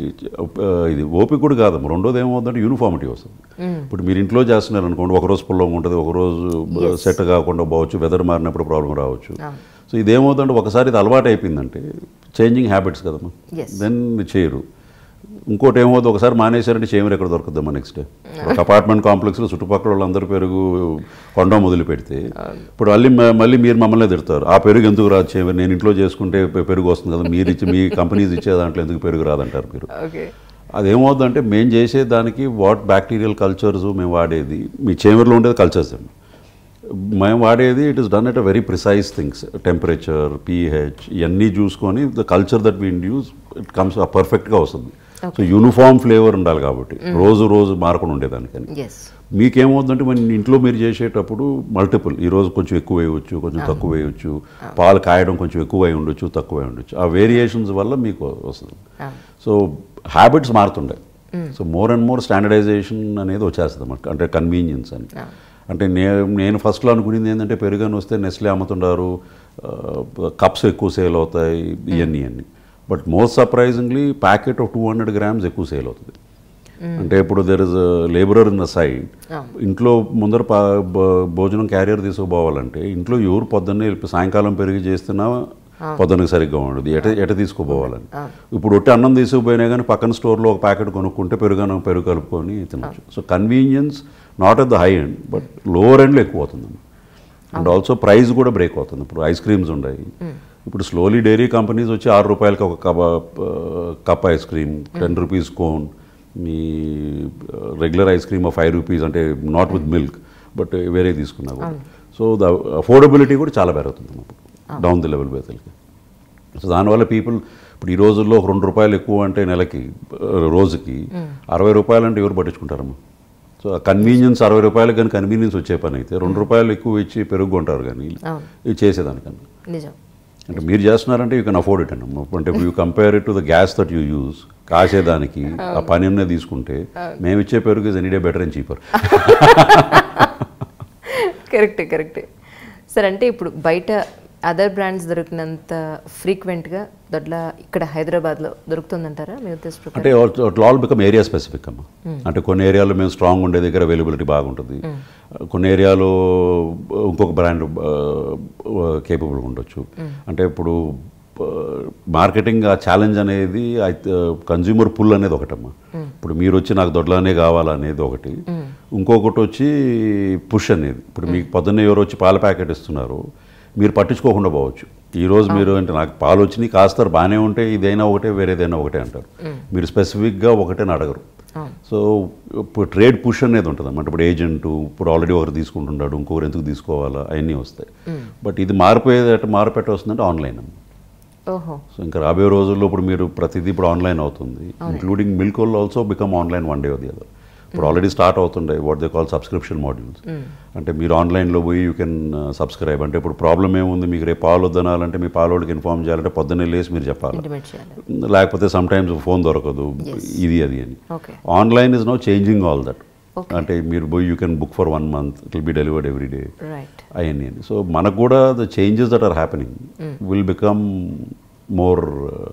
ఇది ఓపిక కూడా కాదు. రెండోది ఏమవుతుందంటే యూనిఫామిటీ వస్తుంది. ఇప్పుడు మీరు ఇంట్లో చేస్తున్నారు అనుకోండి, ఒకరోజు పుల్లంగా ఉంటుంది, ఒకరోజు సెట్ కాకుండా పోవచ్చు, వెదర్ మారినప్పుడు ప్రాబ్లం రావచ్చు. సో ఇదేమవుతుందంటే ఒకసారి ఇది అలవాటు అయిపోయిందంటే చేంజింగ్ హ్యాబిట్స్ కదమ్మా, దెన్ చేయరు. ఇంకోటి ఏమవుతుంది, ఒకసారి మానేశారంటే చీమలు ఎక్కడ దొరుకుతుందమ్మా నెక్స్ట్ డే. ఒక అపార్ట్మెంట్ కాంప్లెక్స్లో చుట్టుపక్కల వాళ్ళందరూ పెరుగు కొండ మొదలు పెడితే ఇప్పుడు మళ్ళీ మీరు మమ్మల్ని తిడతారు, ఆ పెరుగు ఎందుకు రాదు చీమలు, నేను ఇంట్లో చేసుకుంటే పెరుగు వస్తుంది కదా, మీరు ఇచ్చి మీ కంపెనీస్ ఇచ్చే దాంట్లో ఎందుకు పెరుగు రాదంటారు మీరు. అదేమవుతుందంటే మేము చేసే దానికి వాట్ బ్యాక్టీరియల్ కల్చర్స్ మేము వాడేది, మీ చేమర్లో ఉండేది కల్చర్స్ అండి, మేము వాడేది it is done at a very precise things, temperature, pH ఇవన్నీ చూసుకొని the culture that we induce it comes పర్ఫెక్ట్గా వస్తుంది. సో యూనిఫామ్ ఫ్లేవర్ ఉండాలి కాబట్టి రోజు మారకుండా ఉండేదానికని. మీకేమవుతుందంటే మన ఇంట్లో మీరు చేసేటప్పుడు మల్టిపుల్, ఈరోజు కొంచెం ఎక్కువ వేయవచ్చు, కొంచెం తక్కువ వేయవచ్చు, పాలు కాయడం కొంచెం ఎక్కువ అయి ఉండొచ్చు, తక్కువ అయి ఉండొచ్చు, ఆ వేరియేషన్స్ వల్ల మీకు వస్తుంది. సో హ్యాబిట్స్ మారుతుండే. So more and more standardisation అనేది వచ్చేస్తుంది అన్నమాట, అంటే కన్వీనియన్స్ అని. అంటే నేను ఫస్ట్లో అనుకునేది ఏంటంటే పెరుగని వస్తే నెస్లే అమ్ముతుంటారు, కప్స్ ఎక్కువ సేల్ అవుతాయి ఇవన్నీ అన్నీ. But most surprisingly packet of 200 grams ఎక్కువ సేల్ అవుతుంది. అంటే ఇప్పుడు there is labourer in the side, ఇంట్లో ముందర భోజనం క్యారియర్ తీసుకుపోవాలంటే ఇంట్లో ఎవరు పొద్దున్నే సాయంకాలం పెరిగి చేస్తున్నా పొద్దున్నకి సరిగ్గా ఉండదు, ఎట తీసుకోపోవాలని. ఇప్పుడు ఒట్టి అన్నం తీసుకుపోయినా కానీ పక్కన స్టోర్లో ఒక ప్యాకెట్ కొనుక్కుంటే పెరుగు కలుపుకొని తినచ్చు. So convenience not at the high end but lower ఎండ్లో ఎక్కువ అవుతుంది. అండ్ ఆల్సో ప్రైస్ కూడా బ్రేక్ అవుతుంది. ఇప్పుడు ఐస్ క్రీమ్స్ ఉన్నాయి, ఇప్పుడు స్లోలీ డైరీ కంపెనీస్ వచ్చి 6 రూపాయలకి ఒక cup ice cream, 10 rupees cone, మీ రెగ్యులర్ ఐస్ క్రీమ్ 5 rupees, అంటే నాట్ విత్ మిల్క్ బట్ వేరే తీసుకున్నా కూడా. సో ద అఫోర్డబిలిటీ కూడా చాలా పెరుగుతుంది అప్పుడు డౌన్ ది లెవెల్ బేతలకి. సో దానివల్ల పీపుల్ ఇప్పుడు ఈ రోజుల్లో 2 రూపాయలు ఎక్కువ అంటే నెలకి రోజుకి 60 రూపాయలు అంటే ఎవరు పట్టించుకుంటారమ్మా. సో కన్వీనియన్స్ 60 రూపాయలు కానీ కన్వీనియన్స్ వచ్చే పని అయితే 2 రూపాయలు ఎక్కువ ఇచ్చి పెరుగు కొంటారు కానీ ఇది చేసేదానికన్నా. అంటే మీరు చేస్తున్నారంటే యూ కెన్ అఫోర్డ్ ఇట్ అన్న. అంటే you compare it to the gas that you use, కాసేదానికి ఆ పని అన్నీ తీసుకుంటే మేము ఇచ్చే పెరుగు is any day better and cheaper. కరెక్టే సార్. అంటే ఇప్పుడు బయట అదర్ బ్రాండ్స్ దొరికినంత ఫ్రీక్వెంట్గా దొడ్లా ఇక్కడ హైదరాబాద్లో దొరుకుతుందంటారా మీ ఉద్దేశం? అంటే it all become area specific అమ్మా. అంటే కొన్ని ఏరియాలో మేము స్ట్రాంగ్ ఉండే దగ్గర అవైలబిలిటీ బాగుంటుంది, కొన్ని ఏరియాలో ఇంకొక బ్రాండ్ కేపబుల్గా ఉండొచ్చు. అంటే ఇప్పుడు మార్కెటింగ్ ఆ ఛాలెంజ్ అనేది కన్జ్యూమర్ పుల్ అనేది ఒకటమ్మా. ఇప్పుడు మీరు వచ్చి నాకు దొడ్లానే కావాలనేది ఒకటి, ఇంకొకటి వచ్చి పుష్ అనేది. ఇప్పుడు మీకు పొద్దున్నే ఎవరు వచ్చి పాల ప్యాకెట్ ఇస్తున్నారు, మీరు పట్టించుకోకుండా పోవచ్చు. ఈరోజు మీరు అంటే నాకు పాలు వచ్చినాయి కాస్తారు బాగానే ఉంటే ఇదైనా ఒకటే వేరేదైనా ఒకటే అంటారు, మీరు స్పెసిఫిక్గా ఒకటేని అడగరు. సో ఇప్పుడు ట్రేడ్ పుష్ అనేది ఉంటుంది అన్నమాట. ఇప్పుడు ఏజెంటు ఇప్పుడు ఆల్రెడీ ఒకరు తీసుకుంటున్నాడు, ఇంకొకరు ఎందుకు తీసుకోవాలా అవన్నీ వస్తాయి. బట్ ఇది మారుపెట్ట వస్తుందంటే ఆన్లైన్ అమ్మ. సో ఇంకా రాబోయే రోజుల్లో ఇప్పుడు మీరు ప్రతిదీ ఇప్పుడు ఆన్లైన్ అవుతుంది, including milk will also become online one day or the other. ఇప్పుడు ఆల్రెడీ స్టార్ట్ అవుతుండే what they call subscription modules. అంటే మీరు ఆన్లైన్లో పోయి యూ కెన్ సబ్స్క్రైబ్. అంటే ఇప్పుడు ప్రాబ్లం ఏముంది, మీకు రేపు పాలు వద్దనాలంటే మీ పాలోడికి ఇన్ఫార్మ్ చేయాలంటే పొద్దున్నే లేసి మీరు చెప్పాలి, లేకపోతే సమ్ టైమ్స్ ఫోన్ దొరకదు, ఇది అది అని. Online is now changing all that. అంటే మీరు పోయి you can book for 1 month, it will be delivered every day అవన్నీ. సో మనకు కూడా the changes that are happening will become more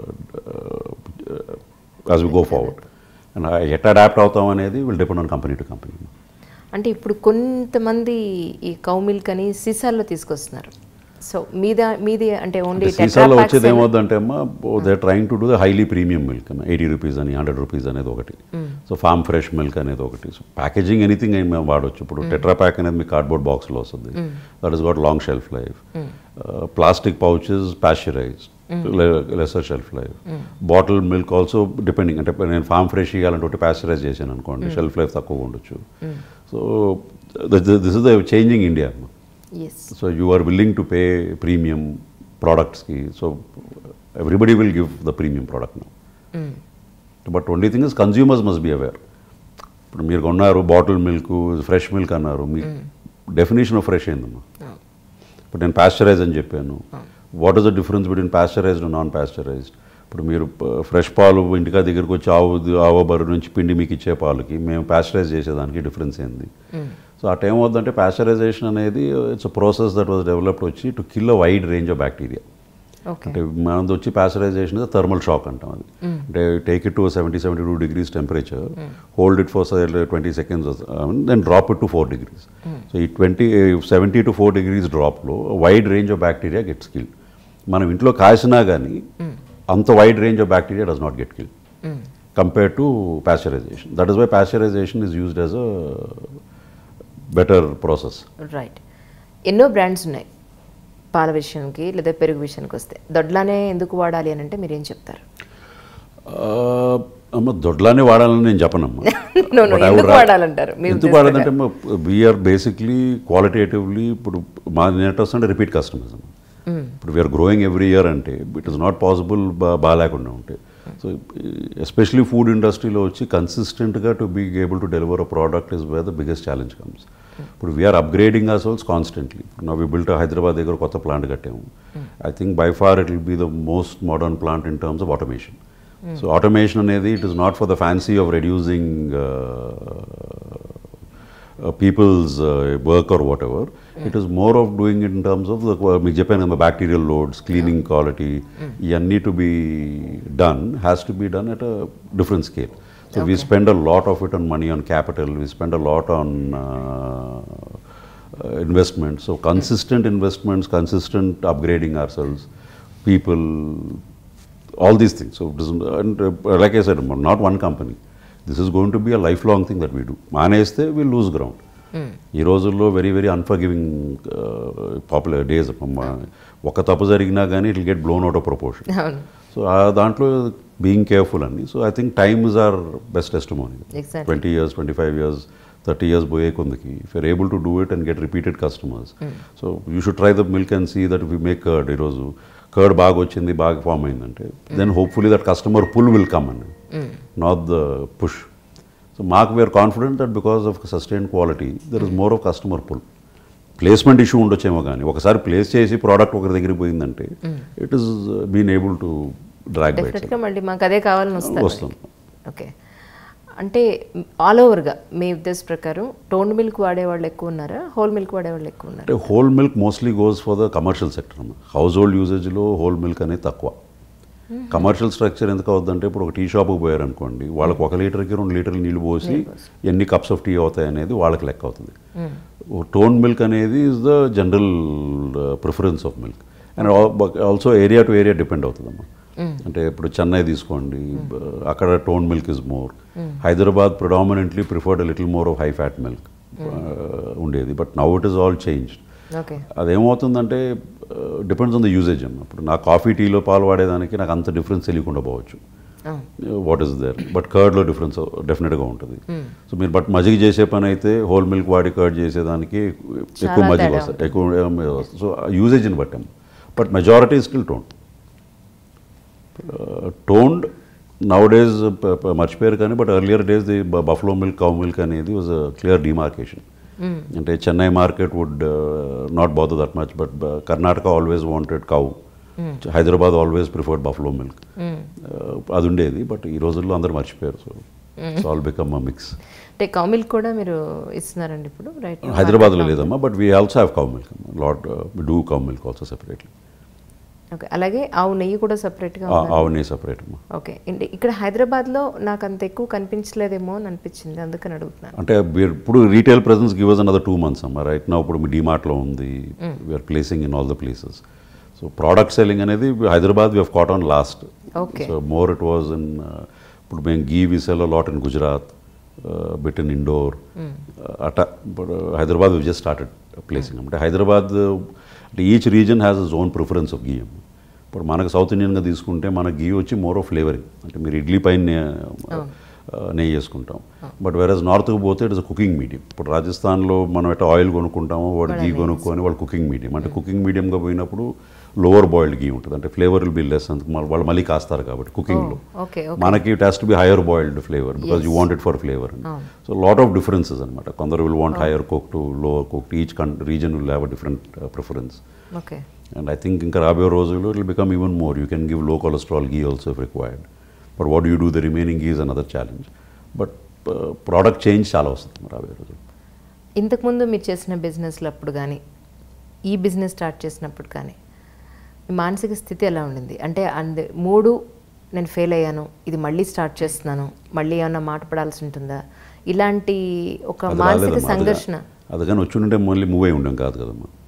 as we go forward. And ఎట్లా adapt అవుతాం అనేది will depend on company to company. అంటే ఇప్పుడు కొంతమంది ఈ కౌ మిల్క్ అని సీసాల్లో తీసుకొస్తున్నారు. సో మీది అంటే ఓన్లీ సీసాల్లో వచ్చేది ఏమవుతుందంటే అమ్మా, they are trying to do the highly premium milk, 80 rupees అని 100 rupees అనేది ఒకటి. సో ఫార్మ్ ఫ్రెష్ మిల్క్ అనేది ఒకటి. సో ప్యాకేజింగ్ ఎనీథింగ్ అయినా మేము వాడవచ్చు. ఇప్పుడు టెట్రా ప్యాక్ అనేది మీకు కార్డ్బోర్డ్ బాక్స్లో వస్తుంది, that is got long shelf life. Plastic pouches pasteurised, lesser shelf life. Bottle milk also depending, అంటే నేను ఫార్మ్ ఫ్రెష్ ఇవ్వాలంటే ఒకటి ప్యాస్చరైజ్ చేశాను అనుకోండి, షెల్ఫ్ లైఫ్ తక్కువ ఉండొచ్చు. So this is the changing India. So you are willing to pay premium ప్రోడక్ట్స్కి, so everybody will give the premium product now. But only thing is consumers must be aware. ఇప్పుడు మీరు కొన్నారు bottle milk, fresh milk అన్నారు, మీ definition of fresh ఏందమ్మా? ఇప్పుడు నేను pasteurise అని చెప్పాను, what is the difference between pasteurised and non pasteurised? ఇప్పుడు మీరు ఫ్రెష్ పాలు ఇంటికా దగ్గరికి వచ్చి ఆవు బర్రె నుంచి పిండి మీకు ఇచ్చే పాలకి మేము ప్యాస్చరైజ్ చేసేదానికి డిఫరెన్స్ ఏంది? సో ఆ టైం అవుతుందంటే ప్యాస్చరైజేషన్ అనేది it's a process that was developed వచ్చి to kill a wide range of bacteria. అంటే మనది వచ్చి ప్యాస్చరైజేషన్ థర్మల్ షాక్ అంటాం. అది అంటే take it to 70-72 degrees temperature, hold it for 20 seconds, then drop it to 4 degrees. So ఈ 70 to 4 degrees డ్రాప్లో wide range of bacteria gets killed. మనం ఇంట్లో కాసినా కానీ అంత wide range of bacteria does not get killed. compared to pasteurization. That is why pasteurization is used as a better process. Right. ఎన్నో brands ఉన్నాయి పాల విషయానికి లేదా పెరుగు విషయానికి వస్తే. దొడ్లానే ఎందుకు వాడాలి అని అంటే మీరు ఏం చెప్తారు? అమ్మ దొడ్లానే వాడాలని నేను చెప్పనమ్మా. ఎందుకు వాడాలంటారు? ఎందుకు వాడాలంటే వీఆర్ బేసిక్లీ క్వాలిటేటివ్లీ ఇప్పుడు మా నెట్ వస్తుంటే రిపీట్ కస్టమర్స్ అమ్మ. ఇప్పుడు వీఆర్ గ్రోయింగ్ ఎవ్రీ ఇయర్ అంటే ఇట్ ఈస్ నాట్ పాసిబుల్ బాగాలేకుండా ఉంటే. సో ఎస్పెషలీ ఫుడ్ ఇండస్ట్రీలో వచ్చి కన్సిస్టెంట్గా to be able to deliver a product is where the biggest challenge comes. ఇప్పుడు we are upgrading our cells constantly. నా వి బిల్ట్ హైదరాబాద్ దగ్గర కొత్త ప్లాంట్ కట్టాము. I think by far it will be the most modern plant in terms of automation. So automation అనేది it is not for the fancy of reducing people's work or whatever. It is more of doing it in terms of the Japan bacterial loads, cleaning quality. Need to be done, has to be done at a different scale. So we spend a lot of it on money, on capital. We spend a lot on investment. So consistent investments, consistent upgrading ourselves, people, all these things. So and like I said, not one company. This is going to be a lifelong thing that we do. మానేస్తే we lose ground. ఈ రోజుల్లో very very unforgiving popular days. ఒక తప్పు జరిగినా కానీ it will get blown out of proportion. So దాంట్లో being careful అని. So I think time is our best testimony. 20 years, 25 years, 30 years పోయే కొందికి if you're able to do it and get repeated customers. So you should try the milk and see that we make curd. ఈరోజు curd బాగా వచ్చింది, బాగా form అయిందంటే then hopefully that customer pull will come అండి, not the push. So mark, we are confident that because of sustained quality there is more of customer pull. Placement issue ఉండొచ్చేమో కానీ ఒకసారి place చేసి product ఒకరి దగ్గరికి పోయిందంటే it is been able to drag by. డెఫినెట్గా మళ్ళీ మాకు అదే కావాలని వస్తుంది. ఓకే, అంటే ఆల్ ఓవర్గా మీ ఉద్దేశ ప్రకారం టోన్ మిల్క్ వాడేవాళ్ళు ఎక్కువ ఉన్నారా, హోల్ మిల్క్ వాడేవాళ్ళు ఎక్కువ ఉన్నారా? అంటే whole milk mostly goes for the commercial sector అమ్మ. హౌస్ హోల్డ్ యూసేజ్లో హోల్ మిల్క్ అనేది తక్కువ. కమర్షియల్ స్ట్రక్చర్ ఎందుకు అవుతుందంటే ఇప్పుడు ఒక టీ షాప్కి పోయారనుకోండి, వాళ్ళకి 1 లీటర్కి 2 లీటర్లు నీళ్ళు పోసి ఎన్ని కప్స్ ఆఫ్ టీ అవుతాయి అనేది వాళ్ళకి లెక్క అవుతుంది. టోన్ మిల్క్ అనేది is the general preference of milk. And also area to area depend అవుతుందమ్మా. అంటే ఇప్పుడు చెన్నై తీసుకోండి, అక్కడ tone milk is more. Hyderabad predominantly preferred little more of high fat milk ఉండేది. But now it is all changed. అదేమవుతుందంటే depends on the usage అన్న. ఇప్పుడు నా కాఫీ టీలో పాలు వాడేదానికి నాకు అంత డిఫరెన్స్ తెలియకుండా పోవచ్చు, వాట్ ఈస్ దేర్. బట్ కర్డ్లో డిఫరెన్స్ డెఫినెట్గా ఉంటుంది. సో మీరు బట్ మజ్జిగ చేసే పని అయితే హోల్ మిల్క్ వాడి కర్డ్ చేసేదానికి ఎక్కువ మజ్జిగ వస్తుంది, ఎక్కువ వస్తుంది. సో యూసేజ్ని బట్టాం. But majority still toned now days మర్చిపోయారు కానీ, but earlier days the buffalo milk, cow milk అనేది వాజ్ అ క్లియర్ డిమార్కేషన్. అంటే Chennai market would not bother that much, but Karnataka always wanted cow. Hyderabad always preferred buffalo milk. అది ఉండేది, but ఈ రోజుల్లో అందరూ మర్చిపోయారు. So it's all become a mix. అంటే cow milk కూడా మీరు ఇస్తున్నారండి ఇప్పుడు? రైట్, హైదరాబాద్లో లేదమ్మా, but we also have cow milk. Lot do cow milk also separately. Okay, అలాగే ఆవు నెయ్యి కూడా సపరేట్గా? ఆవు నెయ్యి సపరేట్ అమ్మా. ఓకే, ఇక్కడ హైదరాబాద్లో నాకు అంత ఎక్కువ కనిపించలేదేమో అని అనిపించింది, అందుకని అడుగుతున్నాను. అంటే ఇప్పుడు retail presence give us another 2 months అమ్మా. రైట్ నౌ ఇప్పుడు మీ డిమార్ట్లో ఉంది, we are placing in all the places. So product selling అనేది Hyderabad we have caught on last. So more it was in, ఇప్పుడు మేము ghee we sell a lot in Gujarat, bit in Indore అట్లా. ఇప్పుడు Hyderabad we just started placing. అంటే హైదరాబాద్ అంటే each region has its own preference of ghee. ఇప్పుడు మనకు south ఇండియన్గా తీసుకుంటే మన గీ వచ్చి మోర్ ఆఫ్ ఫ్లేవరింగ్. అంటే మీరు ఇడ్లీ పైన నెయ్యి చేసుకుంటాం. బట్ వేరేస్ నార్త్కి పోతే it is a cooking medium. ఇప్పుడు రాజస్థాన్లో మనం ఎట్లా ఆయిల్ కొనుక్కుంటామో వాడు గీ కొనుక్కొని వాళ్ళు కుకింగ్ మీడియం. అంటే కుకింగ్ మీడియంగా పోయినప్పుడు లోవర్ బాయిల్డ్ గీ ఉంటుంది, అంటే ఫ్లేవర్ విల్ బి లెస్. వాళ్ళు మళ్ళీ కాస్తారు కాబట్టి కుకింగ్లో. మనకి it has to be higher boiled flavour because you want it for flavour. So lot of differences అనమాట. కొందరు will want higher cook to lower cook. Each region will have a different preference. And I think ఇంకా రాబోయే రోజుల్లో it will become even more. You can give low cholesterol ghee also if required. But what you do the remaining ghee is another challenge. But product change చాలా వస్తుంది రాబోయే రోజుల్లో. ఇంతకుముందు మీరు చేసిన బిజినెస్లో అప్పుడు కానీ, ఈ బిజినెస్ స్టార్ట్ చేసినప్పుడు కానీ మీ మానసిక స్థితి ఎలా ఉండింది? అంటే 3 నేను ఫెయిల్ అయ్యాను, ఇది మళ్ళీ స్టార్ట్ చేస్తున్నాను, మళ్ళీ ఏమన్నా మాట పడాల్సి ఉంటుందా, ఇలాంటి ఒక మానసిక సంఘర్షణ? అది కానీ వచ్చి ఉంటే మళ్ళీ మూవ్ అయి ఉండం కాదు కదమ్మా.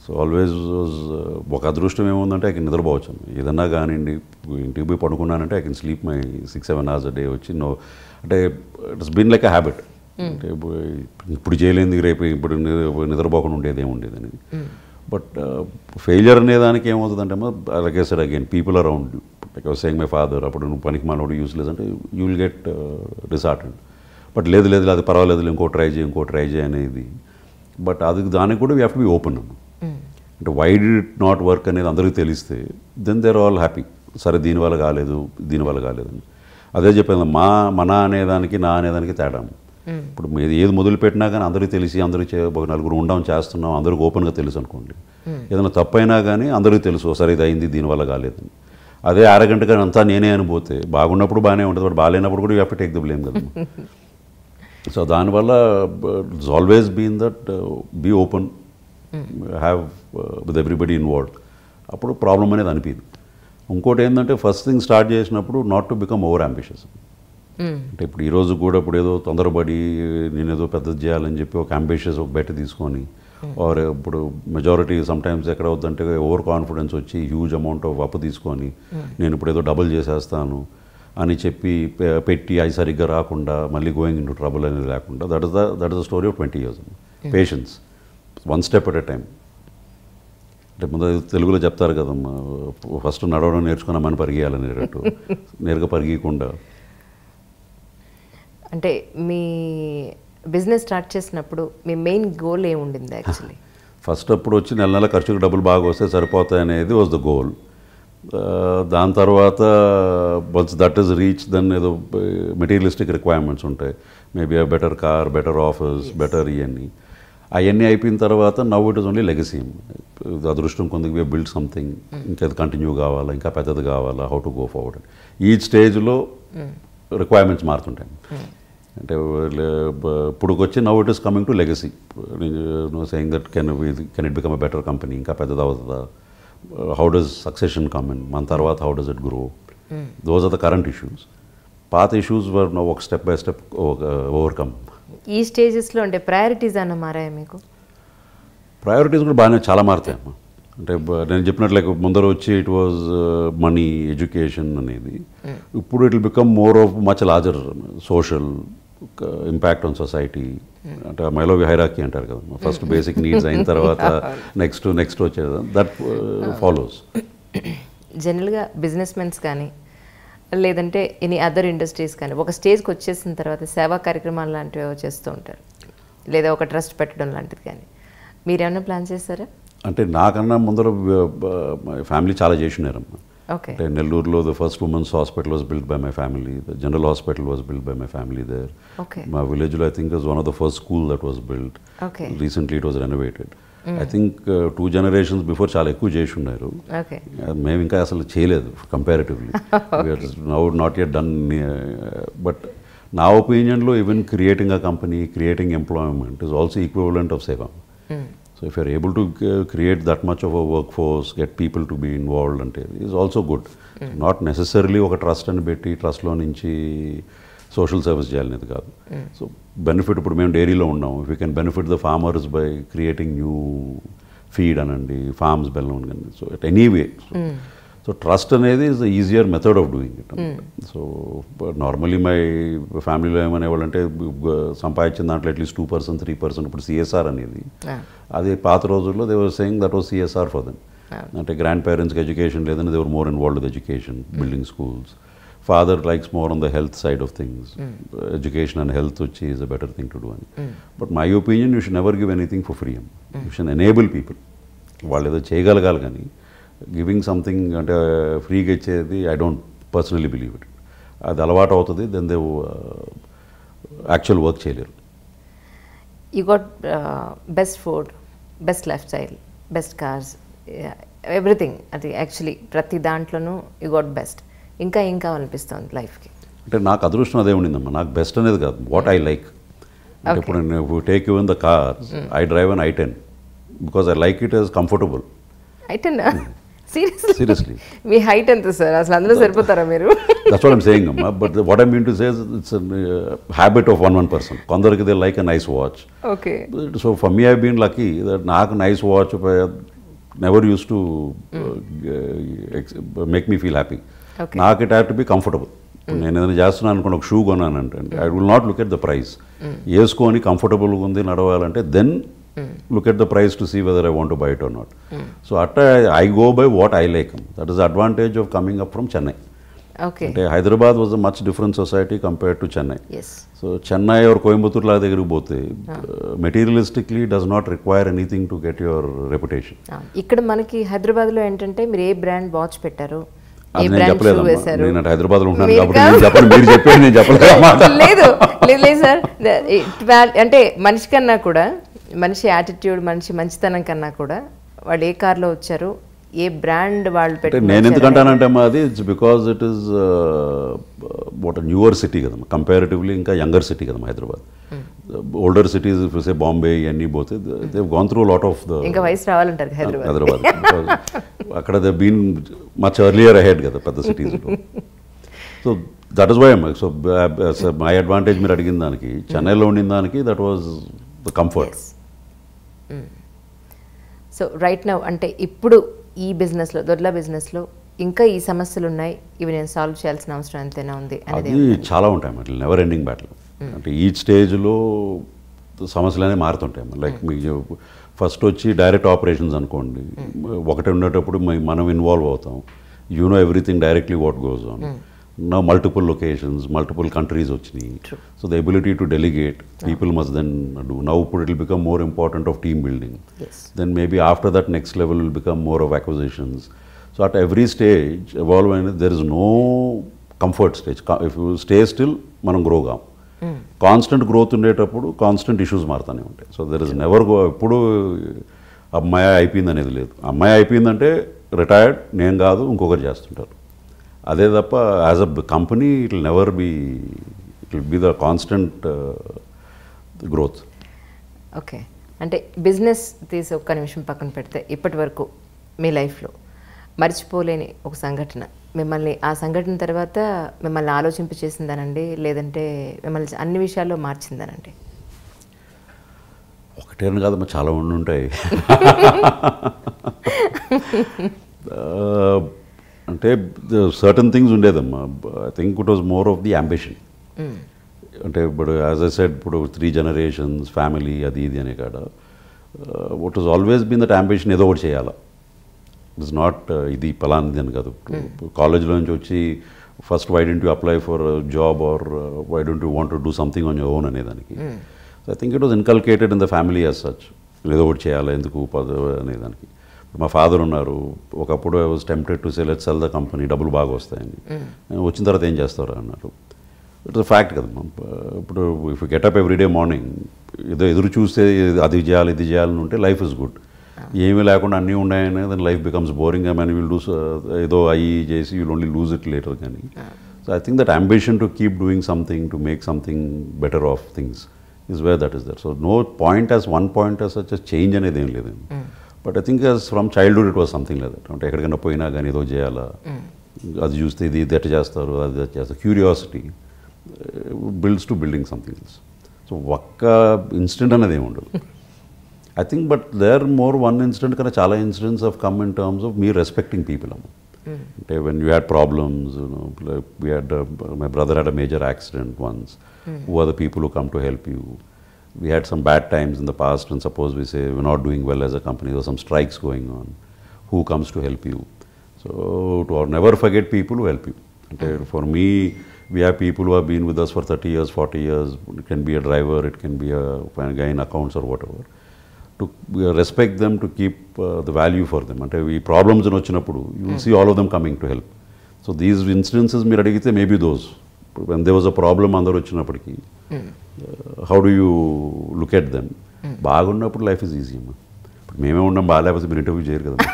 సో ఆల్వేస్ ఒక అదృష్టం ఏముందంటే ఐ కెన్ నిద్రపోవచ్చు, ఏదన్నా కానివ్వండి. ఇంటికి పోయి పడుకున్నానంటే I can sleep my 6-7 hours a day వచ్చి అంటే it's been like a habit. అంటే ఇప్పుడు చేయలేంది రేపు ఇప్పుడు నిద్రపోకుండా ఉండేది ఏముండేది అనేది. బట్ ఫెయిలియర్ అనే దానికి ఏమవుతుందంటే like I said again people around you. Like I was saying my father, అప్పుడు నువ్వు పనికి మానోడు యూస్లెస్ అంటే you will get disheartened. But లేదు అది పర్వాలేదు, ఇంకో ట్రై చేయి అనేది. బట్ దానికి కూడా we have to be open. అంటే why did it not work అనేది అందరికీ తెలిస్తే then they are all happy. సరే దీనివల్ల కాలేదు అని. అదే చెప్పాను, మన అనేదానికి నా అనేదానికి తేడా. ఇప్పుడు ఏది మొదలుపెట్టినా కానీ అందరికీ తెలిసి అందరికీ ఒక నలుగురు చేస్తున్నాం అందరికి ఓపెన్గా తెలుసు అనుకోండి. ఏదైనా తప్పైనా కానీ అందరికీ తెలుసు, సరే ఇది అయింది దీనివల్ల కాలేదని. అదే అరగంటగా అంతా నేనే అనిపోతే బాగున్నప్పుడు బాగానే ఉంటుంది, బట్ బాగాలేనప్పుడు కూడా you have to take the blame కదా. సో దానివల్ల it's always been that be open, have with everybody involved. అప్పుడు ప్రాబ్లం అనేది అనిపించదు. ఇంకోటి ఏంటంటే ఫస్ట్ థింగ్ స్టార్ట్ చేసినప్పుడు not to become over ambitious. అంటే ఇప్పుడు ఈరోజు కూడా ఇప్పుడు ఏదో తొందరపడి నేనేదో పెద్దది చేయాలని చెప్పి ఒక అంబిషియస్ ఒక బెట్ తీసుకొని, ఆర్ ఇప్పుడు మెజారిటీ సమ్టైమ్స్ ఎక్కడ అవుతుందంటే ఓవర్ కాన్ఫిడెన్స్ వచ్చి హ్యూజ్ అమౌంట్ ఆఫ్ అప్పు తీసుకొని నేను ఇప్పుడు ఏదో డబుల్ చేసేస్తాను అని చెప్పి పెట్టి అవి సరిగ్గా రాకుండా మళ్ళీ గోయింగ్ ఇన్ టు ట్రబుల్ అనేది లేకుండా that is the story of 20 years. Patience, one step at a time. అంటే ముందు తెలుగులో చెప్తారు కదమ్మా, ఫస్ట్ నడవడం నేర్చుకున్నామని పరిగెయాలనేటట్టు నేరుగా పరిగెయకుండా. అంటే మీ బిజినెస్ స్టార్ట్ చేసినప్పుడు మీ మెయిన్ గోల్ ఏముండింది యాక్చువల్లీ? ఫస్ట్ అప్పుడు వచ్చి నెల ఖర్చుకు డబ్బులు బాగా వస్తే సరిపోతాయి అనేది వాజ్ ద గోల్. దాని తర్వాత once that is reach then ఏదో మెటీరియలిస్టిక్ రిక్వైర్మెంట్స్ ఉంటాయి, maybe a better car, better office, better అవన్నీ అయిపోయిన తర్వాత now it is only legacy. అదృష్టం కొందరికి వీ బిల్డ్ సంథింగ్, ఇంకా అది కంటిన్యూ కావాలా, ఇంకా పెద్దది కావాలా, హౌ టు గో ఫార్వర్డ్. ఈ స్టేజ్లో రిక్వైర్మెంట్స్ మారుతుంటాయి. అంటే ఇప్పుడు వచ్చి now it is coming to legacy. Saying that can it become a better company, ఇంకా పెద్దది అవుతుందా, how does succession come in, మన తర్వాత how does it grow. Those are the current issues. పాత ఇష్యూస్ వర్ ఒక స్టెప్ బై స్టెప్ ఓవర్కమ్. ఈ స్టేజెస్లో అంటే ప్రయారిటీస్ అన్న మారాయా మీకు? ప్రయారిటీస్ కూడా బాగానే చాలా మారుతాయి అమ్మా. అంటే నేను చెప్పినట్లు ముందర వచ్చి ఇట్ వాజ్ మనీ, ఎడ్యుకేషన్ అనేది. ఇప్పుడు it will become more of much larger social impact on society. అంటే మైలో హైరార్కీ అంటారు కదా, ఫస్ట్ బేసిక్ నీడ్స్ అయిన తర్వాత నెక్స్ట్ వచ్చేది దట్ ఫాలోస్. జనరల్గా బిజినెస్ మెన్స్ కానీ లేదంటే ఎనీ అదర్ ఇండస్ట్రీస్ కానీ ఒక స్టేజ్కి వచ్చేసిన తర్వాత సేవా కార్యక్రమాలు లాంటివి చేస్తూ ఉంటారు, లేదా ఒక ట్రస్ట్ పెట్టడం లాంటిది. కానీ మీరేమైనా ప్లాన్ చేస్తారా? అంటే నాకన్నా ముందర ఫ్యామిలీ చాలా చేసినారమ్మా. ఓకే. అంటే నెల్లూరులో the first women's hospital was build by my family, the general hospital was build by my family there. మా విలేజ్లో I think is one of the first school that was build. Recently it was renovated. I think 2 generations before చాలా ఎక్కువ చేసి ఉన్నారు. మేము ఇంకా అసలు చేయలేదు comparatively. Now not yet done. But నా ఒపీనియన్లో even creating a company, creating employment is also equivalent of సేవ. So if you're able to create that much of a workforce, get people to be involved ante is also good. Not necessarily oka trust ani betti trust lo nunchi social service చేయాలనేది కాదు. So benefit ఇప్పుడు మేము డైరీలో ఉన్నాం, if you can benefit the farmers by creating new feed అనండి, farms బెల్లం కానీ. So at any way, so trust అనేది is the easier method of doing it. So normally my ఫ్యామిలీలో ఏమనేవాళ్ళు అంటే సంపాదించిన దాంట్లో అట్లీస్ట్ 2%, 3% ఇప్పుడు సిఎస్ఆర్ అనేది, అది పాత రోజుల్లో they were saying that was CSR for them. అంటే గ్రాండ్ పేరెంట్స్కి ఎడ్యుకేషన్ లేదని they were more involved with education, building schools. Father likes more on the health side of things. Education and health which is a better thing to do. But my opinion, you should never give anything for free. You should enable people. వాళ్ళు ఏదో చేయగలగాలి కానీ giving something అంటే ఫ్రీగా ఇచ్చేది I don't personally believe it. అది అలవాటు అవుతుంది, దెన్ దే యాక్చువల్ వర్క్ చేయలేరు. You got best food, best lifestyle, best cars, everything. అది యాక్చువల్లీ ప్రతి దాంట్లోనూ యూ గాట్ బెస్ట్. ఇంకా ఏం కావాలనిపిస్తుంది లైఫ్కి? అంటే నాకు అదృష్టం అదే ఉండిందమ్మా. నాకు బెస్ట్ అనేది కాదు, వాట్ ఐ లైక్. అంటే ఇప్పుడు నేను take you in the cars, I drive an i10 because I like it as comfortable. i10? Seriously? మీ హైట్ ఎంత సార్? అసలు అందరూ సరిపోతారా మీరు? దట్స్ వాట్ ఐమ్ సేయింగ్ అమ్మా. But what I mean to say it's habit of one person. కొందరికి they like a nice watch. Okay. So for me I been lucky that నాకు nice watch never use to make me feel happy. నాకు it have to be comfortable. నేను ఏదైనా చేస్తున్నాను అనుకోండి, ఒక shoe కొన్నానంటే I will not look at the price. వేసుకొని కంఫర్టబుల్గా ఉంది నడవాలంటే then look at the price to see whether I want to buy it or not. So I go by what I like. That is the advantage of coming up from Chennai. Okay. Hyderabad was a much different society compared to Chennai. Yes. So Chennai or Coimbatore la దగ్గరికి పోతే materialistically does not require anything to get your reputation. ఇక్కడ మనకి హైదరాబాద్లో ఏంటంటే మీరు ఏ brand watch పెట్టారు, అది నేను చెప్పలేదమ్మా. నేను అటు హైదరాబాద్లో ఉంటాను కాబట్టి నేను చెప్పండి, మీరు చెప్పేది నేను చెప్పలేదు. లేదు లేదు సార్, అంటే మనిషి కన్నా కూడా, మనిషి యాటిట్యూడ్, మనిషి మంచితనం కన్నా కూడా వాళ్ళు ఏ కార్లో వచ్చారు, ఏ బ్రాండ్ వాళ్ళు పెట్టారు. నేను ఎందుకంటానంటే అమ్మా, అది it's because it is what newer city కదమ్మా, కంపారిటివ్లీ ఇంకా యంగర్ సిటీ కదమ్మా Hyderabad. Older cities say Bombay ఇవన్నీ పోతే they gone through lot of the, ఇంకా వయసు రావాలంటారు హైదరాబాద్. అక్కడ they been much earlier ahead కదా పెద్ద సిటీస్లో. సో దట్ ఈస్ వై అమ్మా. సో మై అడ్వాంటేజ్ మీరు అడిగిన దానికి, చెన్నైలో ఉండిన దానికి that was the comfort. So right now అంటే ఇప్పుడు ఈ బిజినెస్లో, దొడ్ల బిజినెస్లో ఇంకా ఈ సమస్యలు ఉన్నాయి, ఇవి నేను సాల్వ్ చేయాల్సిన అవసరం ఎంతైనా ఉంది అనేది చాలా ఉంటాయి అన్నమాట. Never ending battle. అంటే ఈ స్టేజ్లో సమస్యలు అనేవి మారుతుంటాయి. లైక్ మీకు ఫస్ట్ వచ్చి డైరెక్ట్ ఆపరేషన్స్ అనుకోండి, ఒకటి ఉండేటప్పుడు మనం ఇన్వాల్వ్ అవుతాం. You know everything directly what goes on. Now multiple locations, multiple countries ochini. So the ability to delegate, people must then do. Now it will become more important of team building. Yes. Then maybe after that next level will become more of acquisitions. So at every stage, evolve, there is no comfort stage. If you stay still, manam grow ga. Constant growth ఉండేటప్పుడు constant issues మారుతూనే ఉంటాయి. So there is never go, ఎప్పుడు అమ్మాయి అయిపోయింది అనేది లేదు. అమ్మాయి అయిపోయిందంటే రిటైర్డ్ నేను కాదు, ఇంకొకరు చేస్తుంటారు. అదే తప్ప as a company it will never be, it will be the constant growth. Okay, అంటే బిజినెస్ తీసి ఒక్క నిమిషం పక్కన పెడితే ఇప్పటి వరకు మీ లైఫ్లో మర్చిపోలేని ఒక సంఘటన, మిమ్మల్ని ఆ సంఘటన తర్వాత మిమ్మల్ని ఆలోచింపచేసిందనండి, లేదంటే మిమ్మల్ని అన్ని విషయాల్లో మార్చిందనండి? ఒకటేను కాదమ్మా, చాలా ఉండి ఉంటాయి. అంటే సర్టన్ థింగ్స్ ఉండేదమ్మా. I think it was more of the ambition. అంటే ఇప్పుడు యాజ్ ఐ సెడ్, ఇప్పుడు 3 generations ఫ్యామిలీ అది ఇది అనే కాడ what was always been that ambition, ఏదో ఒకటి చేయాలా. ఇట్స్ నాట్ ఇది పలానిది అని కాదు. కాలేజ్లో నుంచి వచ్చి first why don't you apply for job or why don't you want to do something on your own అనేదానికి. So I think it was inculcated in the family as such. ఏదో ఒకటి చేయాలా, ఎందుకు అనేదానికి. మా ఫాదర్ ఉన్నారు, ఒకప్పుడు I was tempted to say let's sell the company, డబ్బులు బాగా వస్తాయని. వచ్చిన తర్వాత ఏం చేస్తారు అన్నారు. ఇట్స్ ఫ్యాక్ట్ కదమ్మా. ఇప్పుడు if you get up everyday morning, ఏదో ఎదురు చూస్తే అది చేయాలి ఇది చేయాలని ఉంటే లైఫ్ ఇస్ గుడ్. ఏమీ లేకుండా అన్నీ ఉన్నాయని దాని life becomes boring. I mean will do ఏదో అయ్యి చేసి will only lose it later. కానీ so I think that ambition to keep doing something to make something better of things is where that is there. So no point as one point as such change అనేది ఏం లేదు. But I think as from childhood it was something like that. అంటే ఎక్కడికైనా పోయినా కానీ ఏదో చేయాలా, అది చూస్తే ఇది ఎట్ట చేస్తారు, అది చేస్తారు, curiosity builds to building something else. So ఒక్క ఇన్సిడెంట్ అనేది ఏమి ఉండదు. I think, but there more one incident kind of chala incidents have come in terms of me respecting people. Okay, when you had problems, you know, like we had my brother had a major accident once. Who are the people who come to help you? We had some bad times in the past, and suppose we say we're not doing well as a company, there are some strikes going on. Who comes to help you? So to never forget people who help you. Okay, for me, we have people who have been with us for 30 years, 40 years. It can be a driver, it can be a guy in accounts or whatever. To respect them, to keep the value for them. Ante ee problems in vachinappudu you will see all of them coming to help. So these instances meer adigithe maybe those when there was a problem andaru vachinappadiki how do you look at them? Baagunnappudu life is easy amma. Ippudu meme unnam baalapose meer interview cheyaru kada.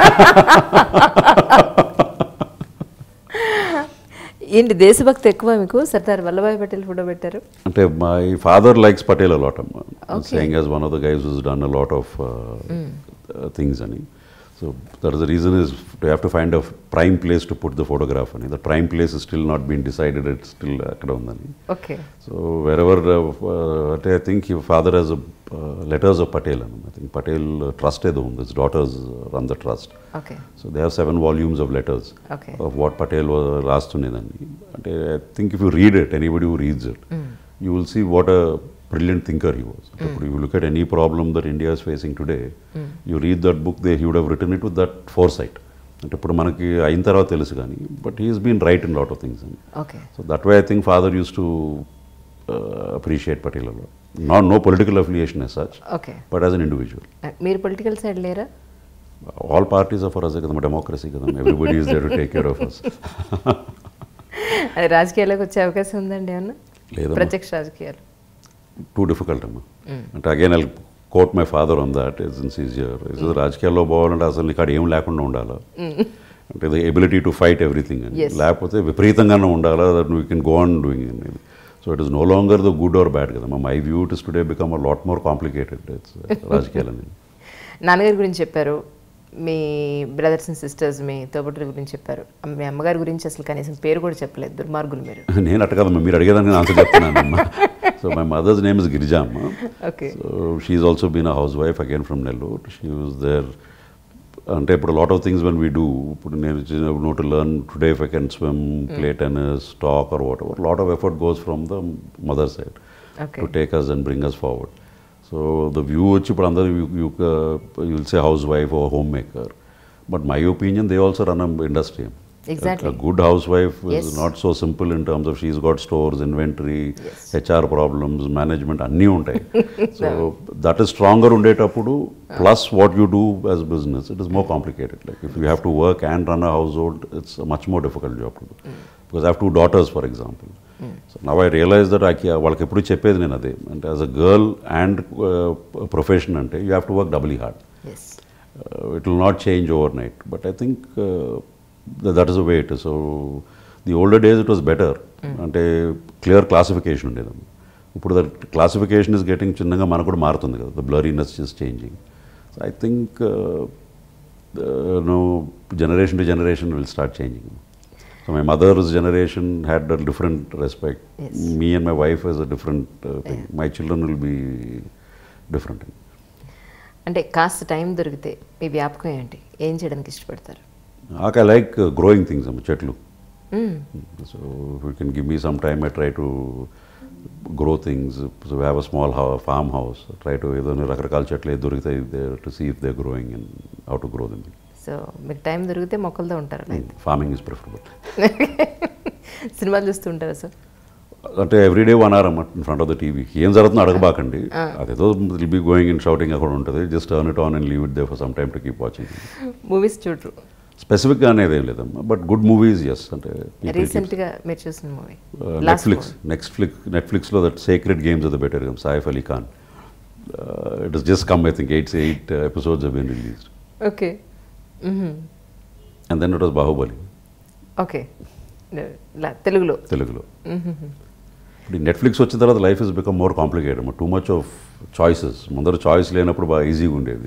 ఏంటి దేశభక్తి ఎక్కువ మీకు? Sardar Vallabhbhai Patel photo పెట్టారు. అంటే my father likes Patel a lot. Saying as one of the guys who's done a lot of things అని. So that is the reason is you have to find a prime place to put the photograph in. The prime place is still not been decided. It's still akadondani. Okay. So wherever I think your father has a letters of Patel. I think Patel trust edo undi. His daughters run the trust. Okay. So they have 7 volumes of letters Okay. of what Patel was rastunedani. And I think if you read it, anybody who reads it, you will see what a brilliant thinker he was. If you look at any problem that India is facing today, you read that book, he would have written it with that foresight. అంటే ఇప్పుడు మనకి అయిన తర్వాత తెలుసు కానీ but he has been right in lot of things అండి. Okay. So that way I think father used to appreciate Patel అలా. No political affiliation as such, but as an individual. మీరు పొలిటికల్ సైడ్ లేరా? All parties are for us కదా, democracy కదా, everybody is there to take care of us. అది రాజకీయాలకు వచ్చే అవకాశం ఉందండి ఏమన్నా? లేదా ప్రత్యక్ష రాజకీయాలు టూ డిఫికల్ట్ అమ్మా. అంటే again I quote my father on that since is here. రాజకీయాల్లో పోవాలంటే అసలు ఇక్కడ ఏం లేకుండా ఉండాలా, అంటే the ability to fight everything అని, లేకపోతే విపరీతంగానే ఉండాలా that we can go on doing అనేది. So it is no longer the good or bad కదా. My view it is today become a lot more complicated రాజకీయాలు అనేది. నాన్నగారి గురించి చెప్పారు, మీ బ్రదర్స్ అండ్ సిస్టర్స్, మీ తోబుట్టుల గురించి చెప్పారు. మీ అమ్మగారి గురించి అసలు కనీసం పేరు కూడా చెప్పలేదు. దుర్మార్గులు మీరు. నేను అట్ట కదమ్మా, మీరు అడిగేదానికి ఆన్సర్ చెప్తున్నానమ్మా. So my mother's name is Girija అమ్మ. Okay. So she is also been a housewife again from Nellore. She was there. అంటే ఇప్పుడు lot of things when we do, ఇప్పుడు నేను know to learn today if I can swim, play tennis, talk or whatever, lot of effort goes from the mother side to take us and bring us forward. So the view వచ్చి ఇప్పుడు అందరూ you will say housewife or homemaker, but my opinion they also run an industry. Exactly. A good housewife is not so simple in terms of she's got stores, inventory, HR problems, management, anni untai. So that is stronger undetappudu, plus what you do as business, it is more complicated. Like if you have to work and run a household, it's a much more difficult job to do. Because I have 2 daughters, for example. So now I realize that వాళ్ళకి ఎప్పుడు చెప్పేది నేను అదే, అంటే as a girl and profession అంటే you have to work doubly hard. Yes. It will not change overnight, but I think that is the way it is. So the older days it was better, అంటే clear classification ఉండేది. ఇప్పుడు that classification is getting చిన్నగా మనకు కూడా మారుతుంది కదా, the blurriness is changing. So I think generation to generation will start changing. So my mother's generation had a different respect. Yes. Me and my wife is a different thing. My children will be different. అంటే కాస్త time దొరికితే మీ వ్యాపకం ఏంటి, ఏం చేయడానికి ఇష్టపడతారు? I like growing things, chetlu. So if you can give me some time, I try to grow things. So we have a small farmhouse. I try to rakrakal chetlu dorukitayi there to see if they're growing and how to grow them. So మీకు time దొరికితే మొక్కలతో ఉంటారు? Farming is preferable. సినిమాలు చూస్తూ ఉంటారా sir? అంటే everyday 1 hour in front of the TV. ఏం జరుగుతుందో అడగబాకండి, అదేదో will be going and shouting అక్కడ ఉంటుంది. Just turn it on and leave it there for some time to keep watching. Movies చూడరు? స్పెసిఫిక్గా అనేది ఏం లేదమ్మా, బట్ గుడ్ మూవీస్ ఎస్. అంటే రీసెంట్గా మీరు చూసిన మూవీ? నెట్ఫ్లిక్స్లో that sacred games or the better game, Saif Ali Khan. It is just come, I think 8 episodes have been released. Okay. And then it was Baahubali. Okay, తెలుగులో. ఇప్పుడు నెట్ఫ్లిక్స్ వచ్చిన తర్వాత life is become more complicated. Too much of choices. ముందర choice లేనప్పుడు బాగా ఈజీగా ఉండేది.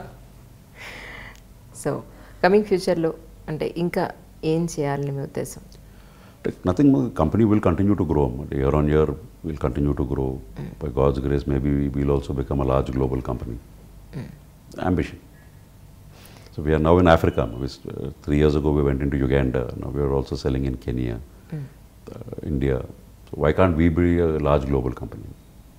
So coming ఫ్యూచర్లో అంటే ఇంకా ఏం చేయాలని మీ ఉద్దేశం? Nothing, company will continue to grow. Year on year will continue to grow. By God's grace maybe will also become a large global company. Ambition. So we are now in Africa. 3 years ago we went into Uganda. Now we are also selling in Kenya, India. So why can't we be a large global company?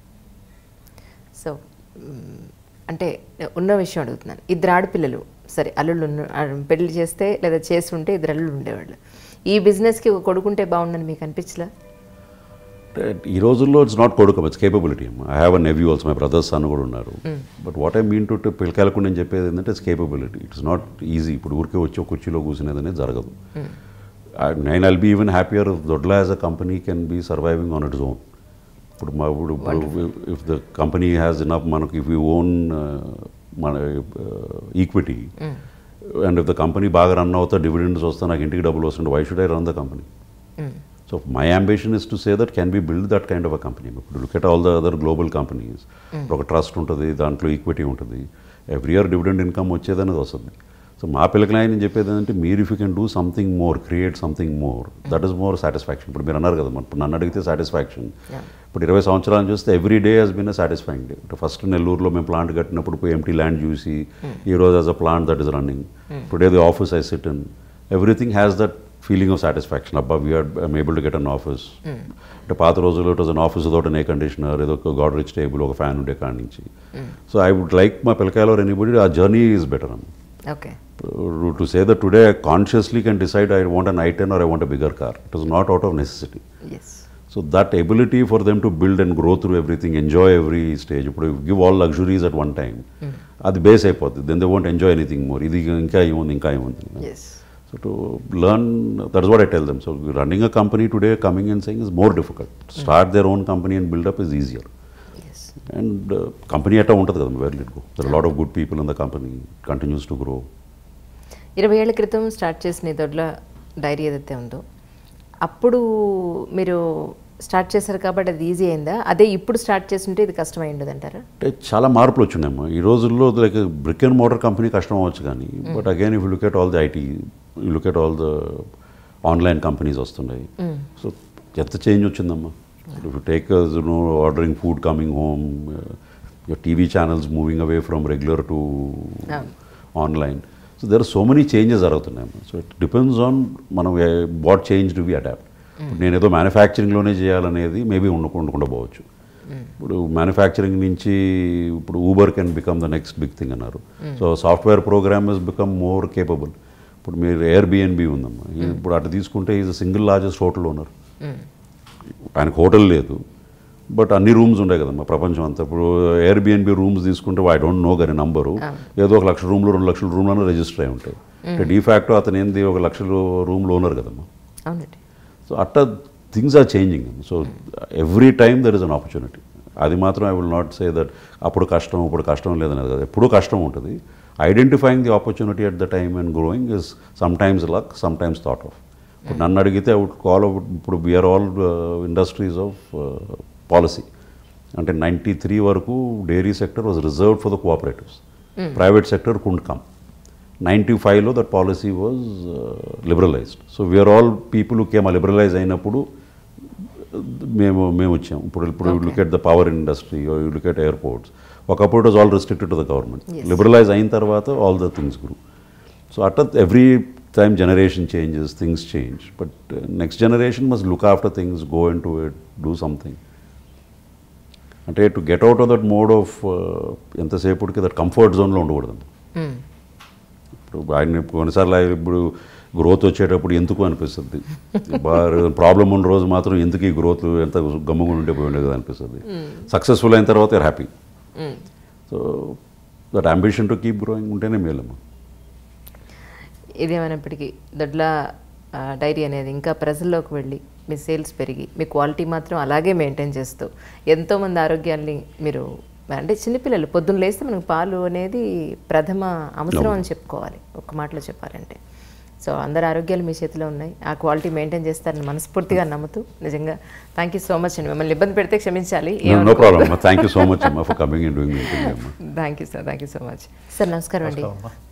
సో అంటే ఉన్న విషయం అడుగుతున్నాను. 2 ఆడపిల్లలు, సరే అల్లుళ్ళు పెళ్లి చేస్తే లేదా చేస్తుంటే 2 అల్లుళ్ళు ఉండేవాళ్ళు. ఈ బిజినెస్కి కొడుకుంటే బాగుండని మీకు అనిపించలే? ఈ రోజుల్లో ఇట్స్ నాట్ కొడుకు, it's capability. I have a nephew also, my brother's son కూడా ఉన్నారు. But what I mean to పిల్లకాయలకు నేను చెప్పేది ఏంటంటే it's capability. It's not easy. ఇప్పుడు ఊరికే వచ్చి ఒక కుర్చీలో కూర్చునేది అనేది జరగదు. నేను I'll be even happier if Dodla as a company can be surviving on its own. ఇప్పుడు if the company has enough, మనకి ఇఫ్ యూ ఓన్ మన equity and if the company బాగా రన్ అవుతా, డివిడెండ్స్ వస్తా, నాకు ఇంటికి డబ్బులు వస్తుంటే why should I run the company? So my ambition is to say that can we build that kind of a company? Look at all the other global companies. ఒక trust ఉంటుంది, దాంట్లో equity ఉంటుంది, every year dividend income వచ్చేదనేది వస్తుంది. సో మా పిల్లకి నేను చెప్పేది ఏంటంటే మీరు if you can do something more, create something more, that is more satisfaction. ఇప్పుడు మీరు అన్నారు కదా, ఇప్పుడు నన్ను అడిగితే సాటిస్ఫాక్షన్. ఇప్పుడు 20 సంవత్సరాలు చూస్తే every day he's been satisfying day. First నెల్లూరులో మేము ప్లాంట్ కట్టినప్పుడు పోయి ఎంటీ ల్యాండ్ చూసి ఈరోజు as a plant that is running, today the office I sit in, everything has that feeling of satisfaction. అబ్బా I'm able to get an office. అంటే పాత రోజుల్లో it was an office without an air conditioner, ఏదో ఒక Godrej table, ఒక fan ఉండే కాడి నుంచి. సో ఐ వుడ్ లైక్ మా పిల్లకాయలో ఎనీబడి ఆ జర్నీ ఈజ్ బెటర్ అన్న. Okay. To say that today I consciously can decide I want an i10 or I want a bigger car. It is not out of necessity. Yes. So that ability for them to build and grow through everything, enjoy every stage. If you give all luxuries at one time, అది base అయిపోతుంది. Then they won't enjoy anything more. ఇది ఇంకా ఏముంది. Yes. So to learn, that is what I tell them. So running a company today, coming and saying is more difficult. Start their own company and build up is easier. Yes. And company అట్టా ఉంటుంది కదా, where will it go? There are a lot of good people in the company. It continues to grow. 20 ఏళ్ల క్రితం start చేసిన దొడ్ల dairy ఏదైతే ఉందో అప్పుడు మీరు స్టార్ట్ చేశారు కాబట్టి అది ఈజీ అయిందా? అదే ఇప్పుడు స్టార్ట్ చేస్తుంటే ఇది కష్టమై ఉండదు అంటారా? అంటే చాలా మార్పులు వచ్చినాయమ్మా ఈ రోజుల్లో. Like brick and motor company కష్టం అవ్వచ్చు కానీ, but again if you look at all the IT, you look at all the online companies వస్తున్నాయి. సో ఎంత చేంజ్ వచ్చిందమ్మా. If you take ordering food coming home, your TV channels moving away from regular to online. So there are so many changes జరుగుతున్నాయమ్మా. So it depends on మనం what change do we adapt. నేను ఏదో మ్యానుఫ్యాక్చరింగ్లోనే చేయాలనేది maybe ఉండకుండా పోవచ్చు. ఇప్పుడు manufacturing నుంచి ఇప్పుడు Uber can become the next big thing అన్నారు. So software program is become more capable. ఇప్పుడు మీరు ఎయిర్బిఎన్బి ఉందమ్మా, ఇప్పుడు అటు తీసుకుంటే is single largest hotel owner. ఆయనకు హోటల్ లేదు, బట్ అన్ని రూమ్స్ ఉండే కదమ్మా ప్రపంచం అంతా. ఇప్పుడు ఎయిర్బిఎన్బి రూమ్స్ తీసుకుంటే ఐ డోంట్ నో కానీ నంబరు ఏదో 1 లక్ష రూమ్లు 2 లక్షల రూమ్లను రిజిస్టర్ అయి ఉంటాయి. అంటే డీఫాక్టో అతను ఏంది 1 లక్షల రూమ్లు ఓనర్ కదమ్మా. సో అట్టా things are changing. So every time there is an opportunity. అది మాత్రం I will not say that అప్పుడు కష్టం ఇప్పుడు కష్టం లేదనేది కదా, ఎప్పుడూ కష్టం ఉంటుంది. Identifying the opportunity at the time and growing is sometimes luck, sometimes thought of. ఇప్పుడు నన్ను అడిగితే ఐ వుడ్ కాల్ ఇప్పుడు we're all industries of policy. అంటే 93 వరకు dairy sector was reserved for the cooperatives. Private sector Kund come. 95లో that policy was liberalized. So we're all people who came. ఆ liberalize అయినప్పుడు మేము వచ్చాం. ఇప్పుడు look at the power industry, you look at airports. ఒకప్పుడు it was all restricted to the government. Liberalize అయిన తర్వాత all the things grew. So అట్లా every time generation changes, things change, but next generation must look after things, go into it, do something. అంటే to get out of that mode of ఎంతసేపటికి that comfort జోన్లో ఉండకూడదు. ఇప్పుడు ఆయన కొన్నిసార్లు ఇప్పుడు growth వచ్చేటప్పుడు ఎందుకు అనిపిస్తుంది, ప్రాబ్లం ఉన్న రోజు మాత్రం ఎందుకు ఈ గ్రోత్ ఎంత గమ్ముగా ఉండే పోయి ఉండేది అనిపిస్తుంది. సక్సెస్ఫుల్ అయిన తర్వాత you're happy. So that ambition to keep growing ఉంటేనే మేలమ్మా. ఇదేమైనప్పటికీ దొడ్ల డైరీ అనేది ఇంకా ప్రజల్లోకి వెళ్ళి మీ సేల్స్ పెరిగి మీ క్వాలిటీ మాత్రం అలాగే మెయింటైన్ చేస్తూ ఎంతోమంది ఆరోగ్యాన్ని మీరు, అంటే చిన్నపిల్లలు పొద్దున్న లేస్తే మనకు పాలు అనేది ప్రథమ అవసరం అని చెప్పుకోవాలి ఒక మాటలో చెప్పాలంటే. సో అందరి ఆరోగ్యాలు మీ చేతిలో ఉన్నాయి. ఆ క్వాలిటీ మెయింటైన్ చేస్తారని మనస్ఫూర్తిగా నమ్ముతూ నిజంగా థ్యాంక్ యూ సో మచ్ అండి. మిమ్మల్ని ఇబ్బంది పెడితే క్షమించాలి. Thank you so much for coming and doing it. Thank you sir, thank you so much sir. నమస్కారం అండి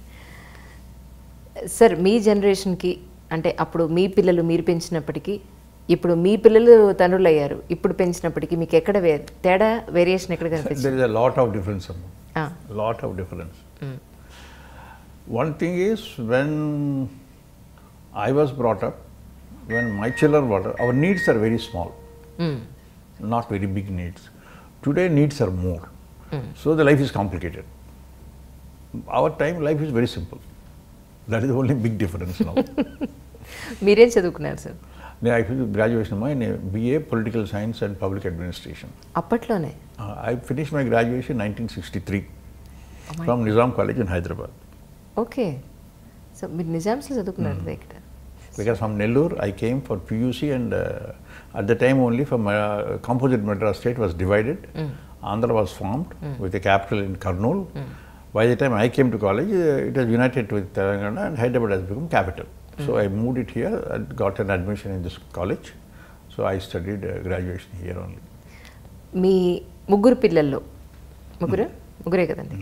సార్. మీ జనరేషన్కి అంటే అప్పుడు మీ పిల్లలు మీరు పెంచినప్పటికీ ఇప్పుడు మీ పిల్లలు తండ్రులు అయ్యారు, ఇప్పుడు పెంచినప్పటికీ మీకు ఎక్కడ తేడా, వేరియేషన్ ఎక్కడ కనిపిస్తుంది? There is a lot of difference. Lot of difference. One thing is, when I was brought up, when my children were brought up, our needs are very small, not very big needs. Today needs are more, so the life is complicated. Our time life is very simple. That is the only big difference now. మీరేం చదువుకున్నారు sir? I finished graduation in BA Political Science and Public Administration. అప్పట్లోనే I finished my graduation in 1963 from Nizam College in Hyderabad. Okay, so మీరు నిజామ్స్లో చదువుకున్నారు ఇక్కడ? Because from Nellore I came for PUC, and at the time only from composite Madras state was divided. Andhra was formed with a capital in Kurnool. By the time I came to college, it was united with Telangana, and Hyderabad has become capital. So I moved it here and got an admission in this college. So I studied graduation here only. మీ ముగ్గురు పిల్లల్లో ముగ్గురే కదండి,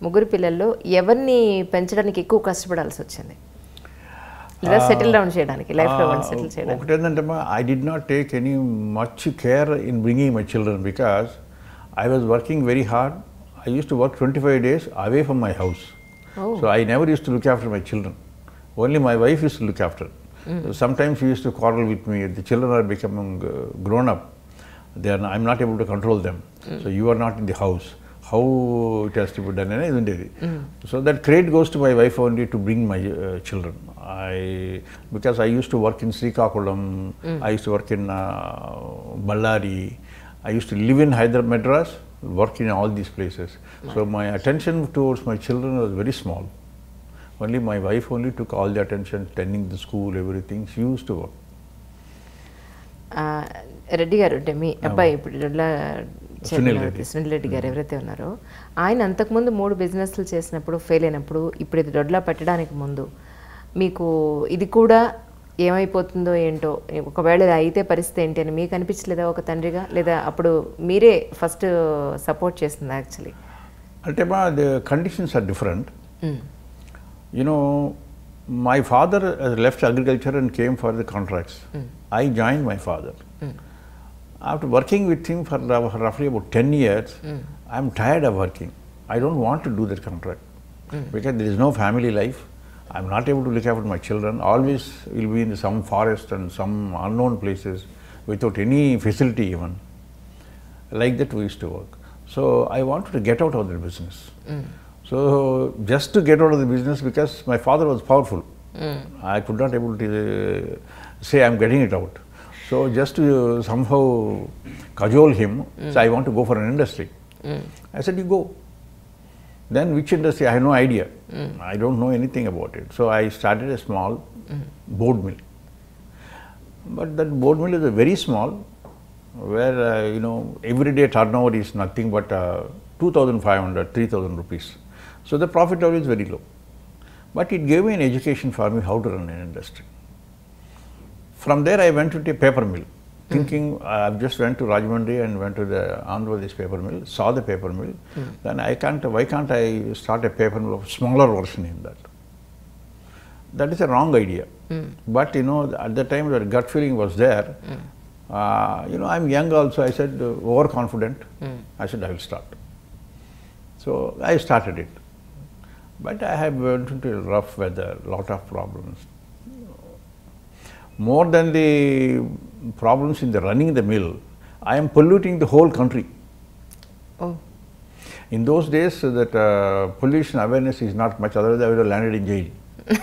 ముగ్గురు పిల్లల్లో ఎవరిని పెంచడానికి ఎక్కువ కష్టపడాల్సి వచ్చింది, లేదా సెటిల్ డౌన్ చేయడానికి, లైఫ్లో వాళ్ళు సెటిల్ చేయడానికి? ఒకటేంటంటే I did not take any much care in bringing my children because I was working very hard. I used to work 25 days away from my house. Oh. So I never used to look after my children. Only my wife used to look after. Sometimes she used to quarrel with me. The children are becoming grown up. I'm not able to control them. So you are not in the house. How it has to be done? So that credit goes to my wife only to bring my children. Because I used to work in Srikakulam, I used to work in Ballari, I used to live in Hyderabad, Madras, work in all these places. So my attention towards my children was very small. Only my wife only took all the attention, tending the school, everything. She used to work. Reddy గారు అంటే మీ అబ్బాయి ఇప్పుడు దొడ్ల సునీల్ రెడ్డి గారు ఎవరైతే ఉన్నారో ఆయన అంతకుముందు 3 బిజినెస్లు చేసినప్పుడు ఫెయిల్ అయినప్పుడు ఇప్పుడు ఇది దొడ్ల పెట్టడానికి ముందు మీకు ఇది కూడా ఏమైపోతుందో ఏంటో, ఒకవేళ అయితే పరిస్థితి ఏంటి అని మీకు అనిపించలేదా ఒక తండ్రిగా? లేదా అప్పుడు మీరే ఫస్ట్ సపోర్ట్ చేస్తుంది యాక్చువల్లీ? అంటే the conditions are different. You know, my father left agriculture and came for the contracts. I joined my father. After working with him for roughly about 10 years, I am tired of working. I don't want to do that contract because there is no family life. I am not able to look after my children. Always will be in some forest and some unknown places without any facility even. Like that we used to work. So I wanted to get out of the business. So just to get out of the business because my father was powerful. I could not able to say I am getting it out. So just to somehow cajole him, so I want to go for an industry. I said, you go. Then which industry? I have no idea. I don't know anything about it. So I started a small board mill. But that board mill is very small, where you know, everyday turnover is nothing but 2,500, 3,000 rupees. So the profit level is very low. But it gave me an education for me how to run an industry. From there I went to a paper mill, thinking I just went to Rajahmundry and went to the Andhra Pradesh paper mill, saw the paper mill, then why can't I start a paper mill of smaller version in that? That is a wrong idea. But you know, at the time the gut feeling was there. You know, I'm young also, I said, overconfident. I said, I will start. So I started it. But I have went into rough weather, lot of problems. More than the problems in the running the mill, I am polluting the whole country. Oh. In those days, that pollution awareness is not much, otherwise I would have landed in jail.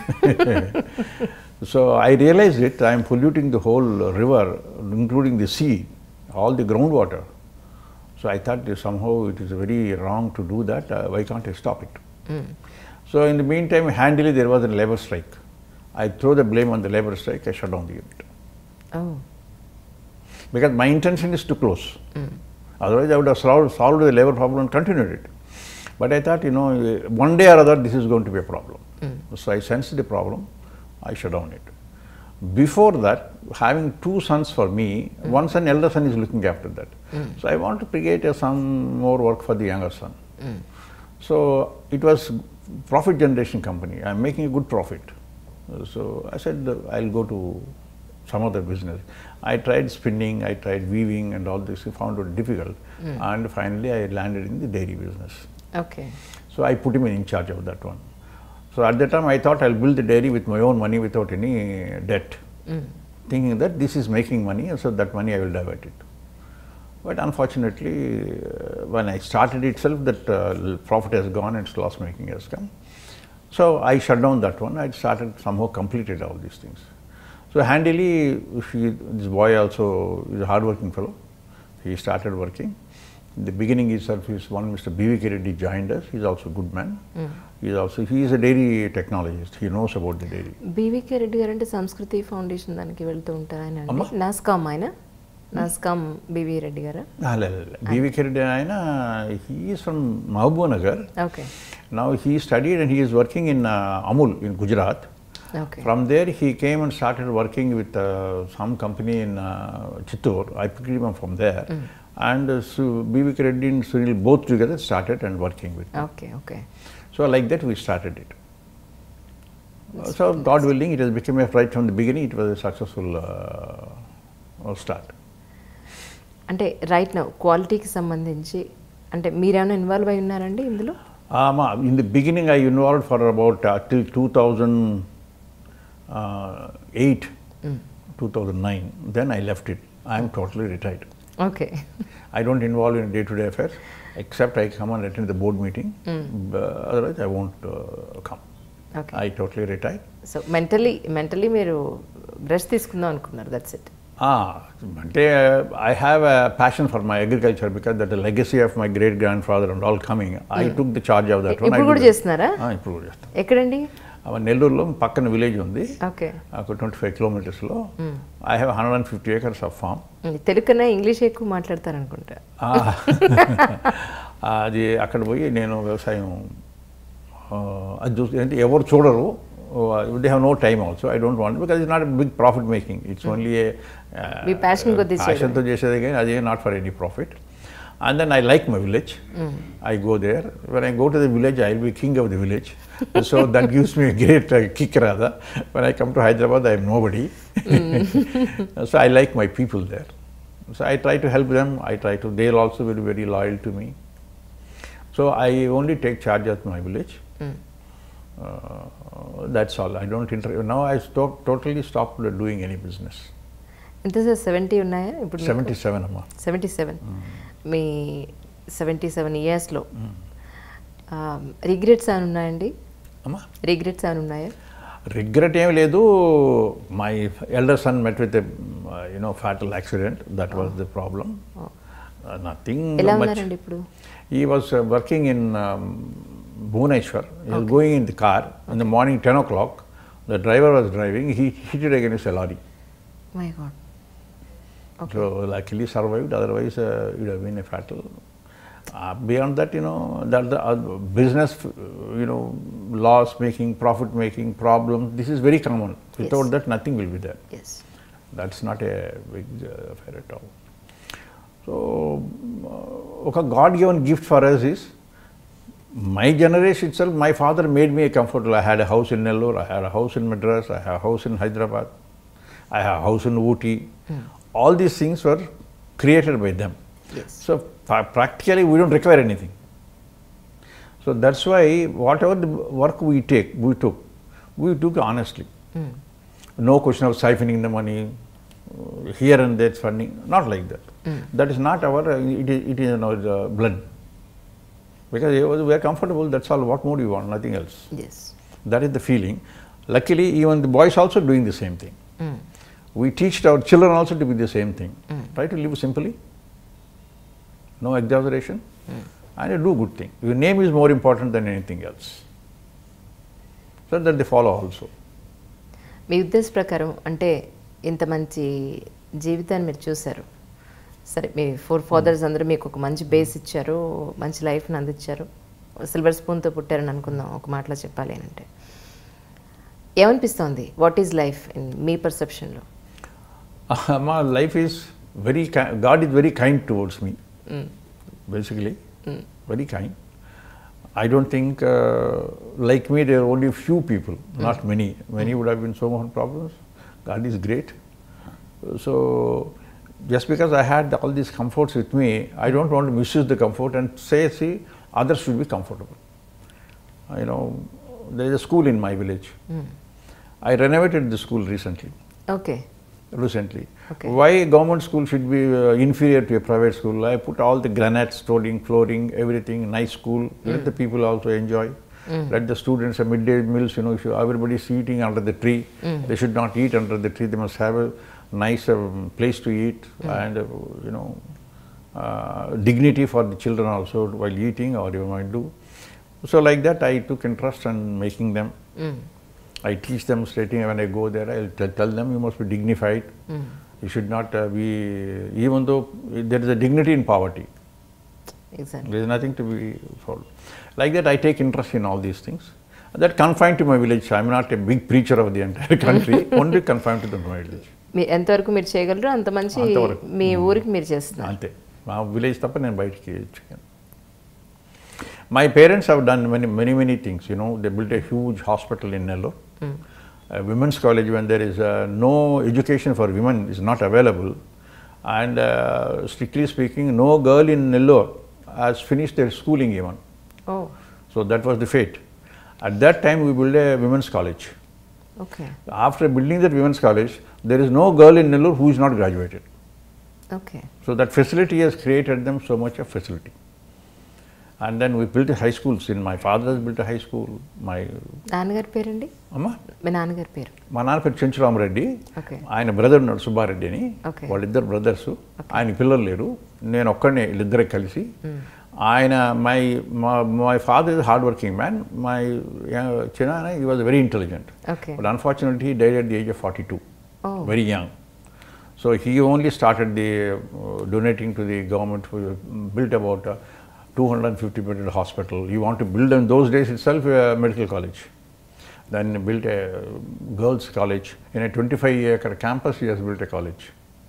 So I realized it, I am polluting the whole river, including the sea, all the groundwater. So I thought somehow it is very wrong to do that, why can't I stop it? So in the meantime, handily there was a labor strike. I throw the blame on the labor strike, I shut down the unit. Oh. Because my intention is to close. Otherwise I would have solved the labor problem and continued it. But I thought, you know, one day or other this is going to be a problem. So I sensed the problem, I shut down it. Before that, having 2 sons for me, one son, elder son is looking after that. So I want to create some more work for the younger son. So it was profit generation company, I am making a good profit. So I said, I'll go to some other business. I tried spinning, I tried weaving and all this, I found it difficult. And finally I landed in the dairy business. Okay. So I put him in charge of that one. So at that time I thought I'll build the dairy with my own money without any debt. Thinking that this is making money, so that money I will divert it. But unfortunately, when I started itself, that profit has gone and loss making has come. So I shut down that one, I started somehow completed all these things. So handily, this boy also is a hard-working fellow. He started working. In the beginning itself, one Mr. B.V.K. Reddy joined us. He is also a good man. He is a dairy technologist. He knows about the dairy. B.V.K. Reddy గారు అంటే సంస్కృతి foundation దానికి వెళ్తూ ఉంటారు ఆయన. నాస్కామ్ ఆయన, NASSCOM B.V. Reddy గారు. B.V.K. Reddy ఆయన, he is from Mahabubnagar. Okay. Now he studied and he is working in Amul in Gujarat. Okay. From there he came and started working with some company in Chittor. I picked him up from there And B.V.K. Reddy and Sunil both together started and working with me. Okay. So like that we started it. So God willing, it has become right from the beginning, it was a successful start. అంటే right now క్వాలిటీకి సంబంధించి అంటే మీరేమైనా involve అయి ఉన్నారండి ఇందులో? In the beginning I involved for about till 2008, 2009. Then I left it. I am totally retired. Okay. I don't involve in day-to-day affairs, except I come and attend the board meeting. Otherwise I won't come. Okay. I totally retired. So mentally మీరు rest తీసుకుందాం అనుకున్నారు, that's it. I have a passion for my agriculture because that the legacy of my great grandfather and all coming. I took the charge of that one. ఇప్పుడు కూడా చేస్తున్నారా? ఇప్పుడు కూడా చేస్తాను. ఎక్కడండి? నెల్లూరులో పక్కన విలేజ్ ఉంది, ఓకే, ఒక 25 kilometers-లో. I have 150 acres of farm. Telugu కన్నా ఇంగ్లీష్ ఎక్కువ మాట్లాడతారనుకుంటా. అది అక్కడ పోయి నేను వ్యవసాయం అది చూసి అంటే ఎవరు చూడరు. They have no time also. I don't want it because it's not a big profit making. It's only a passion to chesede gaani adi not for any profit. And then I like my village. I go there. When I go to the village, I will be king of the village. So that gives me a great kick rather. When I come to Hyderabad, I am nobody. So I like my people there. So I try to help them. They are also very, very loyal to me. So I only take charge of my village. That's all. I don't now I totally stopped doing any business. ఎంత sir 70 ఉన్నాయా ఇప్పుడు? 77 అమ్మా. 77. మీ 77 ఇయర్స్లో regrets అని ఉన్నాయండి? అమ్మా, regrets అని ఉన్నాయా? రిగ్రెట్ ఏం లేదు. My elder son met with fatal accident. That was the problem. Nothing ఎలా much. ఉన్నారండి ఇప్పుడు? He was working in Bhubaneswar. He was going in the car in the morning 10 o'clock. The driver was driving. He hit it against a lorry. My God. Okay. So luckily survived. Otherwise, it would have been a fatal. Beyond that, that the business, loss making, profit making, problems. This is very common. Without that, nothing will be there. Yes. That's not a big affair at all. So, a God-given gift for us is, my generation itself, my father made me a comfortable. I had a house in Nellore, I had a house in Madras, I had a house in Hyderabad, I had a house in Ooty. All these things were created by them. Yes. So practically we don't require anything. So that's why whatever the work we took honestly. No question of siphoning the money here and there funding, not like that. That is not our, it is in our blood. Because we are comfortable, that's all. What more do you want? Nothing else. Yes. That is the feeling. Luckily, even the boys also doing the same thing. We teach our children also to be the same thing. Try to live simply, no exaggeration, and do good thing. Your name is more important than anything else. So that they follow also. మీ ఉద్దేశ ప్రకారం అంటే ఇంత మంచి జీవితాన్ని మీరు చూశారు, సరే మీ 4 fathers అందరూ మీకు ఒక మంచి బేస్ ఇచ్చారు, మంచి లైఫ్ని అందించారు, సిల్వర్ స్పూన్తో పుట్టారని అనుకుందాం ఒక మాటలో చెప్పాలి అంటే. ఏమనిపిస్తోంది? వాట్ ఈజ్ లైఫ్ ఇన్ మీ పర్సెప్షన్లో? My life is God is very kind towards me. Basically, very kind. I don't think, like me, there are only few people, not many. Many would have been so many problems. God is great. So, just because I had all these comforts with me, I don't want to misuse the comfort and see, others should be comfortable. There is a school in my village. I renovated the school recently. Okay. Okay. Why government school should be inferior to a private school? I put all the granite, flooring, everything, nice school. Let the people also enjoy. Let the students have midday meals, everybody is eating under the tree. They should not eat under the tree. They must have a nice place to eat and, dignity for the children also while eating, or you might do. So like that, I took interest in making them. I teach them stating when I go there, I will tell them you must be dignified. You should not be, even though there is a dignity in poverty. Exactly. There is nothing to be followed. Like that, I take interest in all these things. That confined to my village. I am not a big preacher of the entire country, only confined to my village. ఎంతవరకు మీరు చేయగలరు అంత మంచి మీ ఊరికి మీరు చేస్తున్నారు. అంతే, మా విలేజ్ తప్ప నేను బయటికి వచ్చాను. My parents have done many things, you know. They built a huge hospital in Nellore. A women's college, when there is no education for women is not available, and strictly speaking, no girl in Nellore has finished their schooling even. Oh. So that was the fate. At that time, we built a women's college. Okay. After building that women's college, there is no girl in Nellore who is not graduated. Okay. So that facility has created them so much of facility. And then we built a high school. My father has built a high school. My నాన్నగారి పేరండి? అమ్మా, మీ నాన్నగారి పేరు? మా నాన్న పేరు Chenchurama Reddy. Okay. ఆయన brother ఉన్నాడు సుబ్బారెడ్డి అని. Okay. వాళ్ళిద్దరు బ్రదర్స్. ఆయన పిల్లలు లేరు. నేను ఒక్కడే, వీళ్ళిద్దరే కలిసి. ఆయన my father is a hard working man. My Chinana, he was very intelligent. Okay. But unfortunately he died at the age of 42. Oh. Very young. So he only started the donating to the government, built about 250-bedded hospital. He wanted to build in those days itself a medical college. Then built a girls' college. In a 25-acre campus, he has built a college.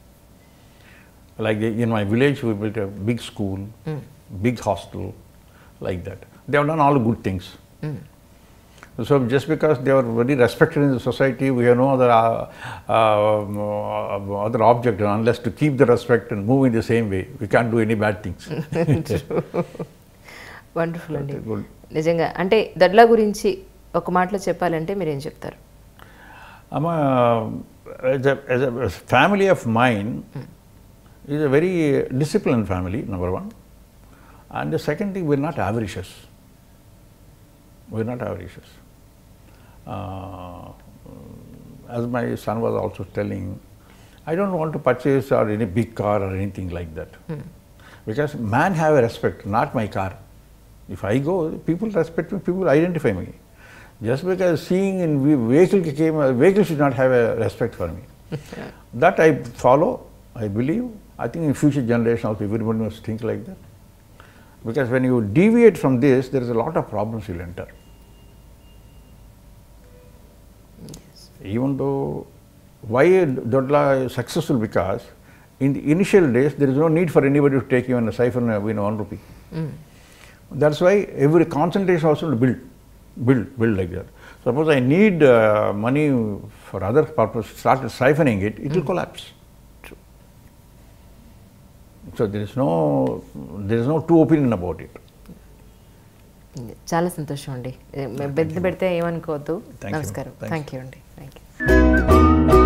Like in my village, we built a big school, big hostel, like that. They have done all good things. So just because they are very respected in the society, we have no other object unless to keep the respect and move in the same way. We can't do any bad things. Wonderful అండి. నిజంగా అంటే దడ్లా గురించి ఒక మాటలో చెప్పాలంటే మీరు ఏం చెప్తారు? As a family of mine is a very disciplined family, number one. And the second thing, we're not avaricious. We're not avaricious. As my son was also telling, I don't want to purchase or any big car or anything like that. Because man have a respect, not my car. If I go, people respect me, people identify me. Just because seeing in vehicle should not have a respect for me. That I follow, I believe. I think in future generations also everybody must think like that. Because when you deviate from this, there is a lot of problems you'll enter. Even though, why Dodla is successful? Because in the initial days, there is no need for anybody to take even a siphon, one rupee. That's why every concentration also to build like that. Suppose I need money for other purpose, start siphoning it, it will collapse. True. So there is no true opinion about it. చాలా సంతోషం అండి. పెడితే ఏమనుకోవద్దు. నమస్కారం. Thank you అండి. Thank you.